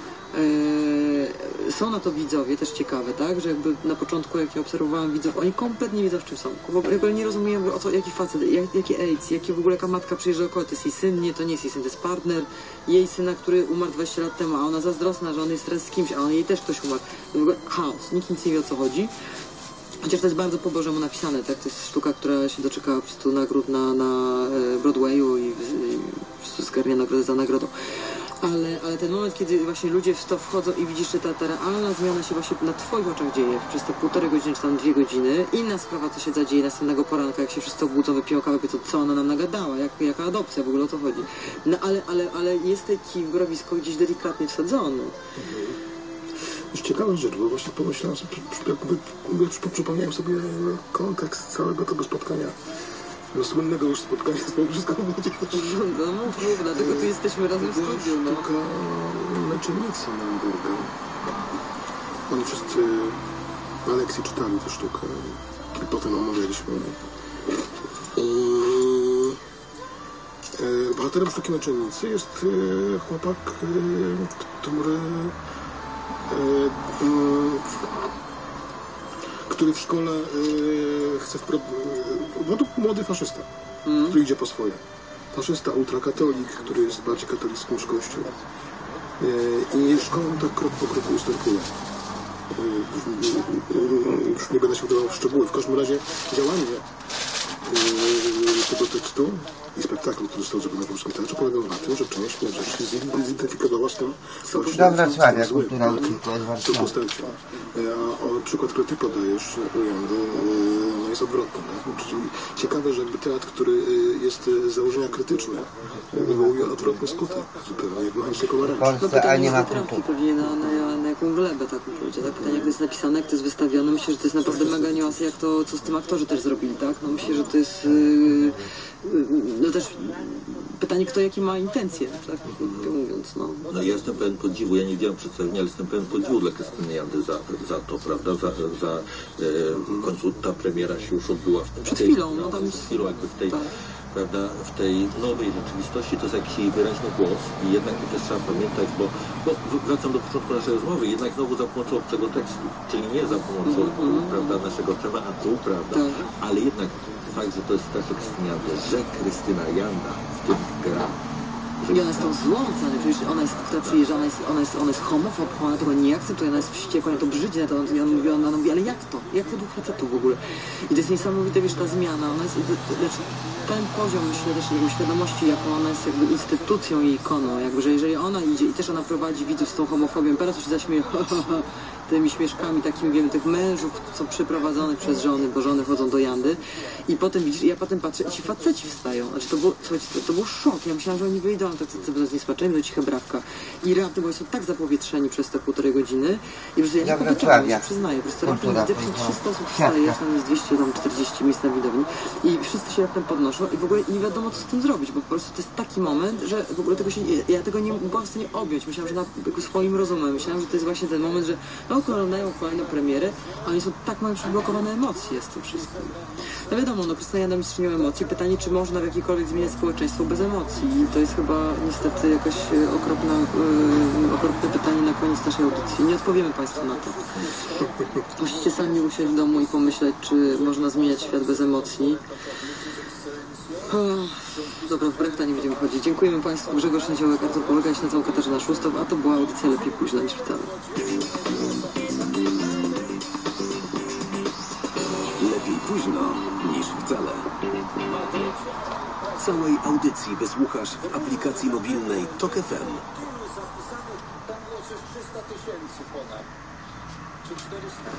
Yy, są na to widzowie, też ciekawe, tak, że jakby na początku, jak ja obserwowałam widzów, oni kompletnie nie wiedzą, w czym są. W ogóle nie rozumieją, o co, jaki facet, jak, jaki AIDS, jaki w ogóle jaka matka przyjeżdża około, to jest jej syn, nie, to nie jest jej syn, to jest partner jej syna, który umarł dwadzieścia lat temu, a ona zazdrosna, że on jest teraz z kimś, a on jej też ktoś umarł. W ogóle chaos, nikt nic nie wie, o co chodzi. Chociaż to jest bardzo po Bożemu napisane, tak? To jest sztuka, która się doczekała po prostu nagród na, na Broadwayu i, i po prostu zgarnia nagrodę za nagrodą. Ale, ale ten moment, kiedy właśnie ludzie w to wchodzą i widzisz, że ta, ta realna zmiana się właśnie na twoich oczach dzieje przez te półtorej godziny, czy tam dwie godziny. Inna sprawa, co się zadzieje następnego poranka, jak się wszyscy obudzą, wypiją kawę, to co ona nam nagadała, jak, jaka adopcja, w ogóle o to chodzi. No ale, ale, ale jest taki w growisko gdzieś delikatnie wsadzony. Już ciekawa rzecz, bo właśnie pomyślałem sobie, przypomniałem sobie kontekst całego tego spotkania. No, słynnego już spotkania z wszystko będzie. No mów, mów, dlatego tu jesteśmy razem w studiu. No. Sztuka męczennicy Naumburga. Oni wszyscy na lekcji czytali tę sztukę i potem omawialiśmy. I e, bohaterem sztuki męczennicy jest e, chłopak, e, który e, e, który w szkole e, chce wprowadzić, no to młody faszysta, mm. który idzie po swoje. Faszysta, ultrakatolik, który jest bardziej katolickim niż Kościół. E, I szkołą tak krok po kroku ustępuje. E, już nie będę się wdawał w szczegóły. W każdym razie działanie e, tego tekstu i spektaklu, który został zrobiony na Polskim Teatrze, polegał na tym, że część młodzieży się zidentyfikowała z tym, co się Do Wrocławia, kultura uciekła z tą postacią. A o, przykład, który ty podajesz, Ujandy, no jest odwrotny. Tak? Czyli ciekawe, że jakby teatr, który jest z założenia krytyczne, wywołuje odwrotny skutek, zupełnie jak mechaniczny komarańczy. W Polsce, a nie ma kultury. Pewnie na, na, na jaką glebę taką powiedzieć, tak? Pytanie, jak to jest napisane, jak to jest wystawione. Myślę, że to jest naprawdę mega niuans, jak to, co z tym aktorzy też zrobili, tak? No myślę, że to jest... Yy, no też pytanie, kto jakie ma intencje, tak mówiąc, no. No ja jestem pełen podziwu, ja nie widziałem przedstawienia, ale jestem pełen podziwu dla Krystyny Jandy za, za to, prawda, za, za e, w końcu ta premiera się już odbyła w, przed tej, chwilą, no, no tam przed chwilą, jakby w tej, tak. prawda, w tej nowej rzeczywistości, to jest jakiś jej wyraźny głos i jednak też trzeba pamiętać, bo, bo wracam do początku naszej rozmowy, jednak znowu za pomocą obcego tekstu, czyli nie za pomocą, mm-hmm. prawda, naszego tematu, prawda, tak. ale jednak fakt, że to jest też Krystyna Janda, że Krystyna Janda w tym gra. I ona jest tą złą, przecież ona jest, która przyjeżdża, ona jest, ona jest, ona jest homofobką, ona tego nie akceptuje, ona jest wściekła, ona to brzydzi na to, ona mówi, ona mówi, ale jak to? Jak to dwóch facetów w ogóle? I to jest niesamowite, wiesz, ta zmiana, ona jest, znaczy, ten poziom, myślę, też jego świadomości, jaką ona jest jakby instytucją i ikoną, jakby, że jeżeli ona idzie i też ona prowadzi widzów z tą homofobią, teraz już się zaśmieje, tymi śmieszkami takimi, wiemy, tych mężów, co przeprowadzonych przez żony, bo żony chodzą do Jandy i potem widzisz, ja potem patrzę i ci faceci wstają, znaczy to było, słuchajcie, to, to był szok, ja myślałam, że oni wyjdą, tak z niespaczeni do cicha brawka i raptem, bo są tak zapowietrzeni przez te półtorej godziny i po prostu ja nie powiedziałam, się przyznaję, po prostu raptem widzę, trzysta osób wstaje, jest tam jest dwieście czterdzieści miejsc na widowni i wszyscy się raptem podnoszą i w ogóle nie wiadomo, co z tym zrobić, bo po prostu to jest taki moment, że w ogóle tego się, ja tego nie byłam w stanie objąć, myślałam, że na swoim rozumem, myślałam, że to jest właśnie ten moment, że no, oglądają kolejną premierę, a oni są tak mają przyblokowane emocje z tym wszystkim. No wiadomo, no Krystyna Janda mistrzynią emocji. Pytanie, czy można w jakikolwiek zmieniać społeczeństwo bez emocji? I to jest chyba niestety jakaś okropna, yy, okropne pytanie na koniec naszej audycji. Nie odpowiemy Państwu na to. Musicie sami usiąść w domu i pomyśleć, czy można zmieniać świat bez emocji. Dobra, w Brechta nie będziemy chodzić. Dziękujemy Państwu. Grzegorz Niedziołek, Artur Polega, ja się nazywam Katarzyna Szóstow, a to była audycja Lepiej późno niż wcale. Lepiej późno niż wcale. Całej audycji wysłuchasz w aplikacji mobilnej Tok F M. Tam było coś trzysta tysięcy ponad. Czy czterysta?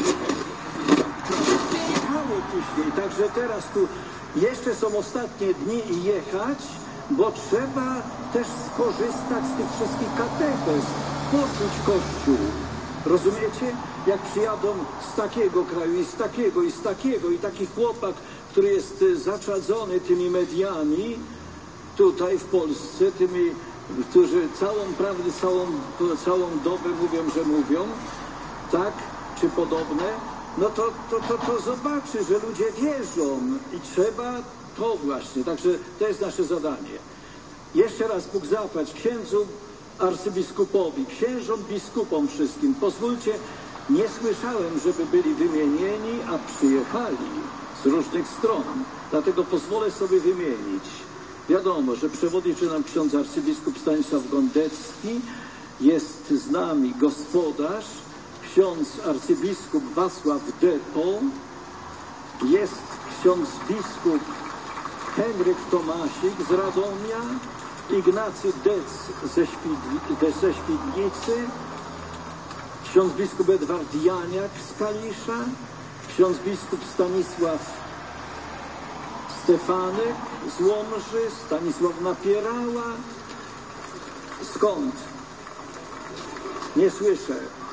Mało później, także teraz tu jeszcze są ostatnie dni i jechać, bo trzeba też skorzystać z tych wszystkich katechez, poczuć Kościół. Rozumiecie? Jak przyjadą z takiego kraju i z takiego i z takiego i taki chłopak, który jest zaczadzony tymi mediami tutaj w Polsce, tymi, którzy całą prawdę, całą, całą dobę mówią, że mówią, tak, czy podobne, no to, to, to, to zobaczy, że ludzie wierzą i trzeba to właśnie, także to jest nasze zadanie. Jeszcze raz Bóg zapłać księdzu arcybiskupowi, księżom, biskupom wszystkim. Pozwólcie, nie słyszałem, żeby byli wymienieni, a przyjechali z różnych stron. Dlatego pozwolę sobie wymienić. Wiadomo, że przewodniczy nam ksiądz arcybiskup Stanisław Gondecki, jest z nami gospodarz, ksiądz arcybiskup Wacław Depo, jest ksiądz biskup Henryk Tomasik z Radomia, Ignacy Dec ze, Świdli, ze Świdnicy, ksiądz biskup Edward Janiak z Kalisza, ksiądz biskup Stanisław Stefanek z Łomży, Stanisław Napierała. Skąd? Nie słyszę.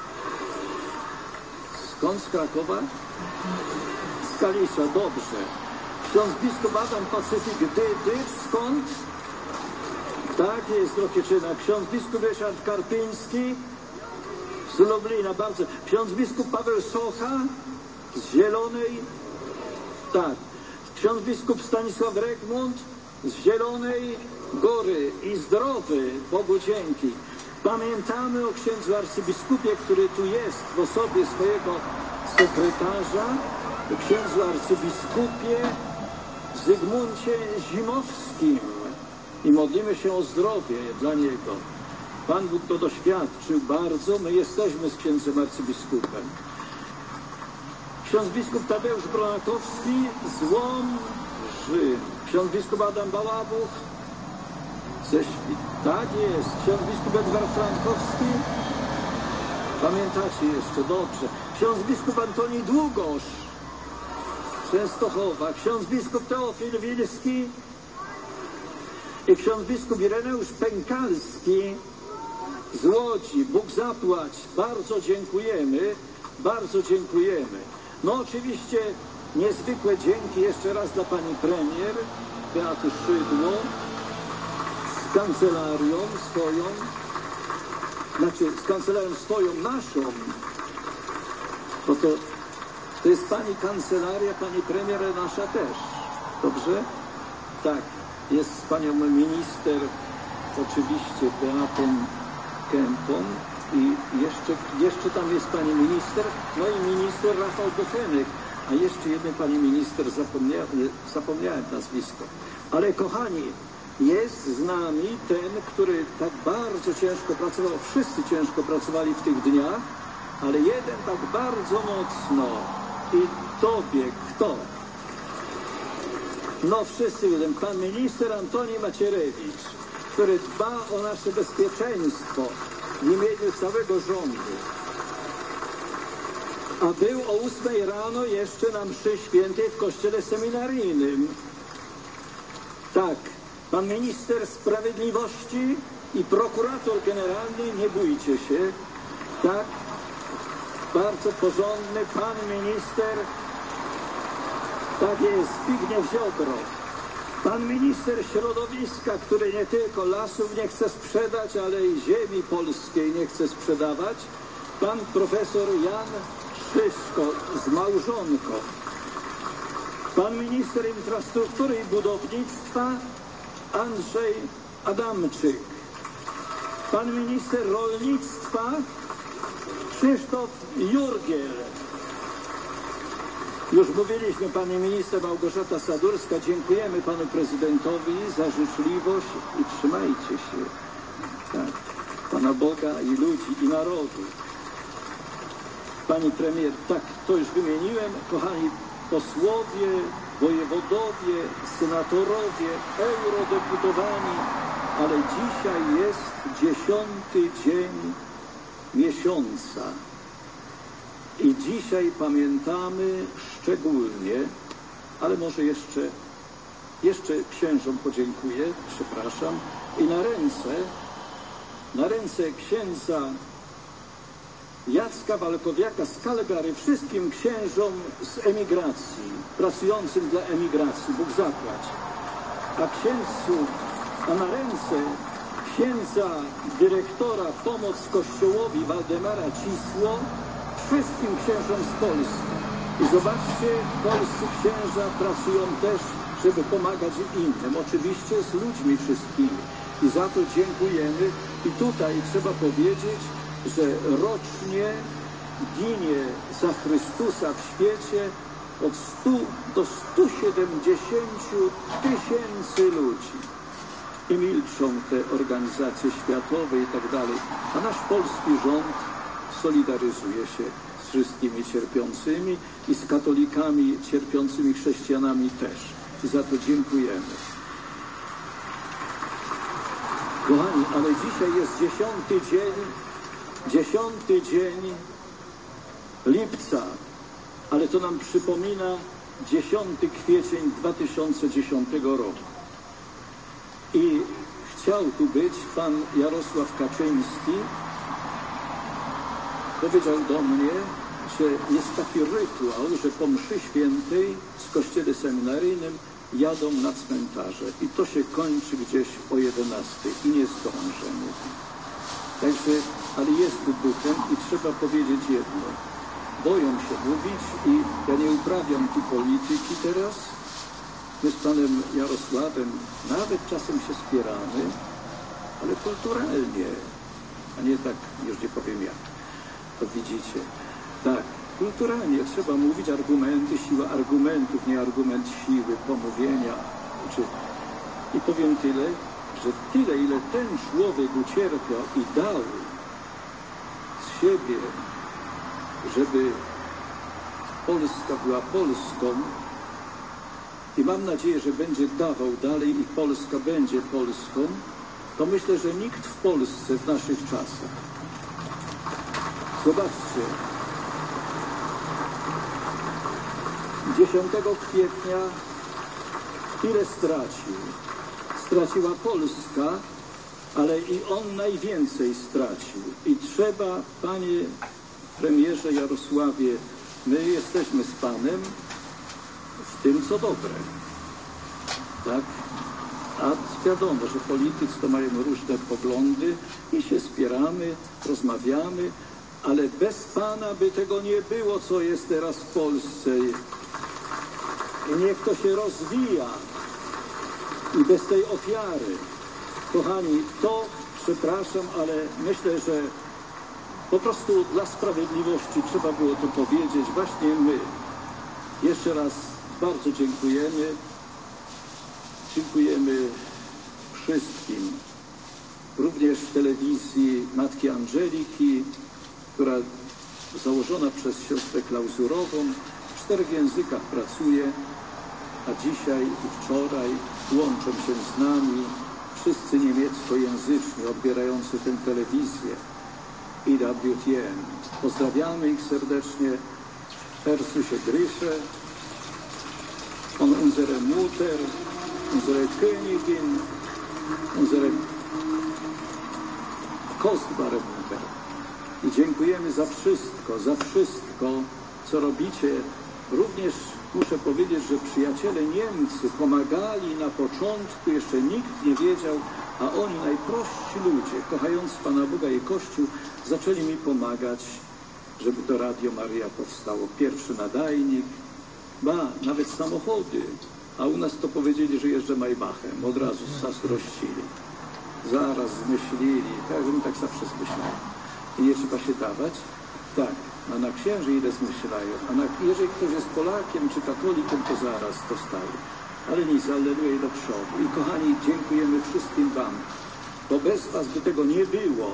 Skąd? Z Krakowa? Z Kalisza, dobrze. Ksiądz biskup Adam Pacyfik Dydycz, skąd? Tak jest, Rokieczyna. Ksiądz biskup Ryszard Karpiński z Lublina, bardzo. Ksiądz biskup Paweł Socha z Zielonej, tak. Ksiądz biskup Stanisław Regmund z Zielonej Góry i zdrowy, Bogu dzięki. Pamiętamy o księdzu arcybiskupie, który tu jest w osobie swojego sekretarza, księdzu arcybiskupie Zygmuncie Zimowskim i modlimy się o zdrowie dla niego. Pan Bóg to doświadczył bardzo, my jesteśmy z księdzem arcybiskupem. Ksiądz biskup Tadeusz Bronakowski z Łomży, ksiądz biskup Adam Bałabuch ze Świt. Tak jest, ksiądz biskup Edward Frankowski, pamiętacie jeszcze, dobrze. Ksiądz biskup Antoni Długosz z Częstochowa, ksiądz biskup Teofil Wilski i ksiądz biskup Ireneusz Pękalski z Łodzi. Bóg zapłać, bardzo dziękujemy, bardzo dziękujemy. No oczywiście niezwykłe dzięki jeszcze raz dla pani premier Beaty Szydło z kancelarią swoją, znaczy z kancelarią swoją, naszą, bo to, to jest pani kancelaria, pani premier, nasza też, dobrze? Tak, jest z panią minister, oczywiście Beatą Kępą i jeszcze, jeszcze tam jest pani minister, no i minister Rafał Bochenek, a jeszcze jednej pani minister, zapomniałem, zapomniałem nazwisko. Ale kochani, jest z nami ten, który tak bardzo ciężko pracował, wszyscy ciężko pracowali w tych dniach, ale jeden tak bardzo mocno. I tobie kto? No wszyscy jeden, pan minister Antoni Macierewicz, który dba o nasze bezpieczeństwo w imieniu całego rządu. A był o ósmej rano jeszcze na mszy świętej w kościele seminaryjnym. Tak, pan minister sprawiedliwości i prokurator generalny, nie bójcie się. Tak, bardzo porządny pan minister, tak jest, Zbigniew Ziobro. Pan minister środowiska, który nie tylko lasów nie chce sprzedać, ale i ziemi polskiej nie chce sprzedawać. Pan profesor Jan Szyszko z małżonką. Pan minister infrastruktury i budownictwa Andrzej Adamczyk. Pan minister rolnictwa Krzysztof Jurgiel. Już mówiliśmy, pani minister Małgorzata Sadurska, dziękujemy panu prezydentowi za życzliwość i trzymajcie się. Tak, pana Boga i ludzi i narodu. Pani premier, tak, to już wymieniłem. Kochani posłowie, wojewodowie, senatorowie, eurodeputowani, ale dzisiaj jest dziesiąty dzień miesiąca. I dzisiaj pamiętamy szczególnie, ale może jeszcze, jeszcze księżom podziękuję, przepraszam, i na ręce, na ręce księdza Jacka Walkowiaka z Calgary, wszystkim księżom z emigracji, pracującym dla emigracji, Bóg zapłać. A księdzu, a na ręce księdza dyrektora Pomoc Kościołowi Waldemara Cisło, wszystkim księżom z Polski. I zobaczcie, polscy księża pracują też, żeby pomagać innym. Oczywiście z ludźmi wszystkimi. I za to dziękujemy. I tutaj trzeba powiedzieć, że rocznie ginie za Chrystusa w świecie od stu do stu siedemdziesięciu tysięcy ludzi. I milczą te organizacje światowe i tak dalej. A nasz polski rząd solidaryzuje się z wszystkimi cierpiącymi i z katolikami cierpiącymi, chrześcijanami też. I za to dziękujemy. Kochani, ale dzisiaj jest dziesiąty dzień, dziesiąty dzień lipca, ale to nam przypomina dziesiąty kwiecień dwa tysiące dziesiątego roku. I chciał tu być pan Jarosław Kaczyński. Powiedział do mnie, że jest taki rytuał, że po mszy świętej w kościele seminaryjnym jadą na cmentarze. I to się kończy gdzieś o jedenastej i nie zdążę, mówi. Także, ale jest tu duchem i trzeba powiedzieć jedno. Boją się mówić i ja nie uprawiam tu polityki teraz. My z panem Jarosławem nawet czasem się spieramy, ale kulturalnie, a nie tak, już nie powiem jak. To widzicie. Tak, kulturalnie trzeba mówić argumenty, siła argumentów, nie argument siły, pomówienia. Czy... I powiem tyle, że tyle, ile ten człowiek ucierpiał i dał z siebie, żeby Polska była Polską, i mam nadzieję, że będzie dawał dalej i Polska będzie Polską, to myślę, że nikt w Polsce w naszych czasach. Zobaczcie, dziesiątego kwietnia ile stracił? Straciła Polska, ale i on najwięcej stracił. I trzeba, panie premierze Jarosławie, my jesteśmy z panem w tym, co dobre. Tak? A wiadomo, że politycy to mają różne poglądy i się spieramy, rozmawiamy, ale bez pana by tego nie było, co jest teraz w Polsce. I niech to się rozwija. I bez tej ofiary. Kochani, to, przepraszam, ale myślę, że po prostu dla sprawiedliwości trzeba było to powiedzieć. Właśnie my. Jeszcze raz bardzo dziękujemy. Dziękujemy wszystkim. Również w telewizji Matki Angeliki, która założona przez siostrę Klauzurową w czterech językach pracuje, a dzisiaj i wczoraj łączą się z nami wszyscy niemieckojęzyczni odbierający tę telewizję I W T N. Pozdrawiamy ich serdecznie. Herzliche Grüße von unserer Mutter, unserer Königin, unserer kostbare Mutter. I dziękujemy za wszystko, za wszystko, co robicie. Również muszę powiedzieć, że przyjaciele Niemcy pomagali na początku, jeszcze nikt nie wiedział, a oni, najprości ludzie, kochając Pana Boga i Kościół, zaczęli mi pomagać, żeby to Radio Maryja powstało. Pierwszy nadajnik, ba, nawet samochody, a u nas to powiedzieli, że jeżdżę Maybachem, od razu zazdrościli. Zaraz zmyślili, tak, my tak zawsze zmyślali. I nie trzeba się dawać. Tak, a na księży ile zmyślają, a na, jeżeli ktoś jest Polakiem czy katolikiem, to zaraz dostaje. Ale nic, alleluja i do przodu. I kochani, dziękujemy wszystkim wam, bo bez was by tego nie było.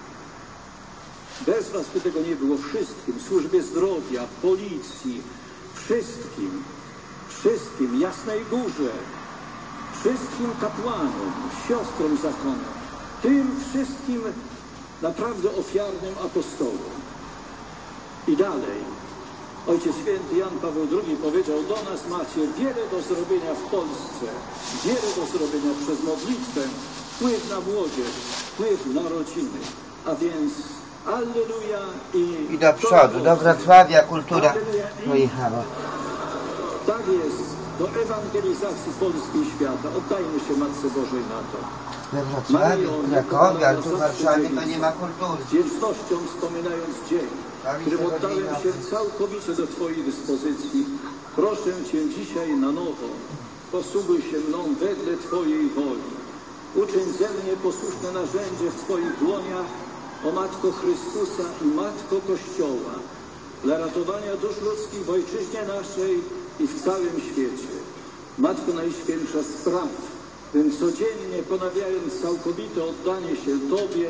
Bez was by tego nie było wszystkim, służbie zdrowia, policji, wszystkim, wszystkim, Jasnej Górze, wszystkim kapłanom, siostrom zakonu, tym wszystkim naprawdę ofiarnym apostołom. I dalej, Ojciec Święty Jan Paweł drugi powiedział, do nas macie wiele do zrobienia w Polsce, wiele do zrobienia przez modlitwę, wpływ na młodzież, wpływ na rodziny, a więc alleluja i... I do przodu, do Wrocławia kultura pojechała. Tak jest, do ewangelizacji Polski i świata. Oddajmy się Matce Bożej na to. We Wrocławiu, w Krakowie, ale tu w Warszawie to nie ma kultury. Z wdzięcznością wspominając dzień, którym oddałem się całkowicie do Twojej dyspozycji, proszę Cię dzisiaj na nowo, posługuj się mną wedle Twojej woli. Uczyń ze mnie posłuszne narzędzie w Twoich dłoniach, o Matko Chrystusa i Matko Kościoła, dla ratowania dusz ludzkich w Ojczyźnie naszej i w całym świecie. Matko Najświętsza, spraw, bym codziennie ponawiając całkowite oddanie się Tobie,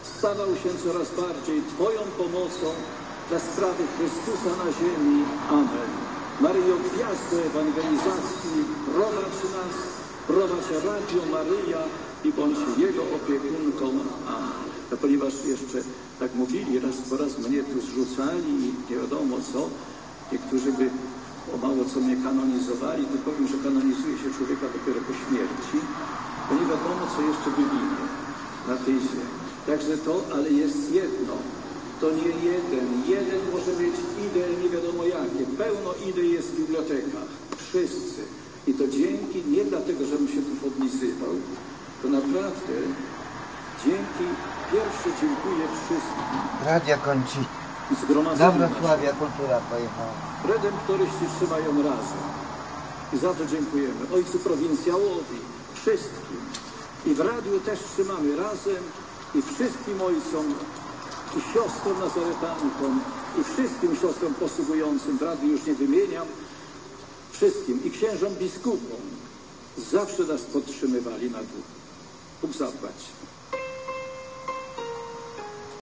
stawał się coraz bardziej Twoją pomocą dla sprawy Chrystusa na ziemi. Amen. Maryjo, gwiazdo ewangelizacji, prowadź nas, prowadź Radio Maryja i bądź Jego opiekunką. Amen. No, ponieważ jeszcze tak mówili, raz po raz mnie tu zrzucali i nie wiadomo co, niektórzy by o mało co mnie kanonizowali, to powiem, że kanonizuje się człowieka dopiero po śmierci, bo nie wiadomo co jeszcze wywinie na tej ziemi. Także to, ale jest jedno. To nie jeden. Jeden może mieć idee nie wiadomo jakie. Pełno idei jest w bibliotekach. Wszyscy. I to dzięki, nie dlatego, żebym się tu podlizywał, to naprawdę dzięki, pierwsze dziękuję wszystkim. Radia kończy. Dobra, Sławia, kultura pojechała. Redemptoryści trzymają razem. I za to dziękujemy. Ojcu prowincjałowi, wszystkim. I w radiu też trzymamy razem. I wszystkim ojcom, i siostrom nazaretankom, i wszystkim siostrom posługującym, w radiu już nie wymieniam, wszystkim, i księżom biskupom, zawsze nas podtrzymywali na duchu. Bóg zapłać.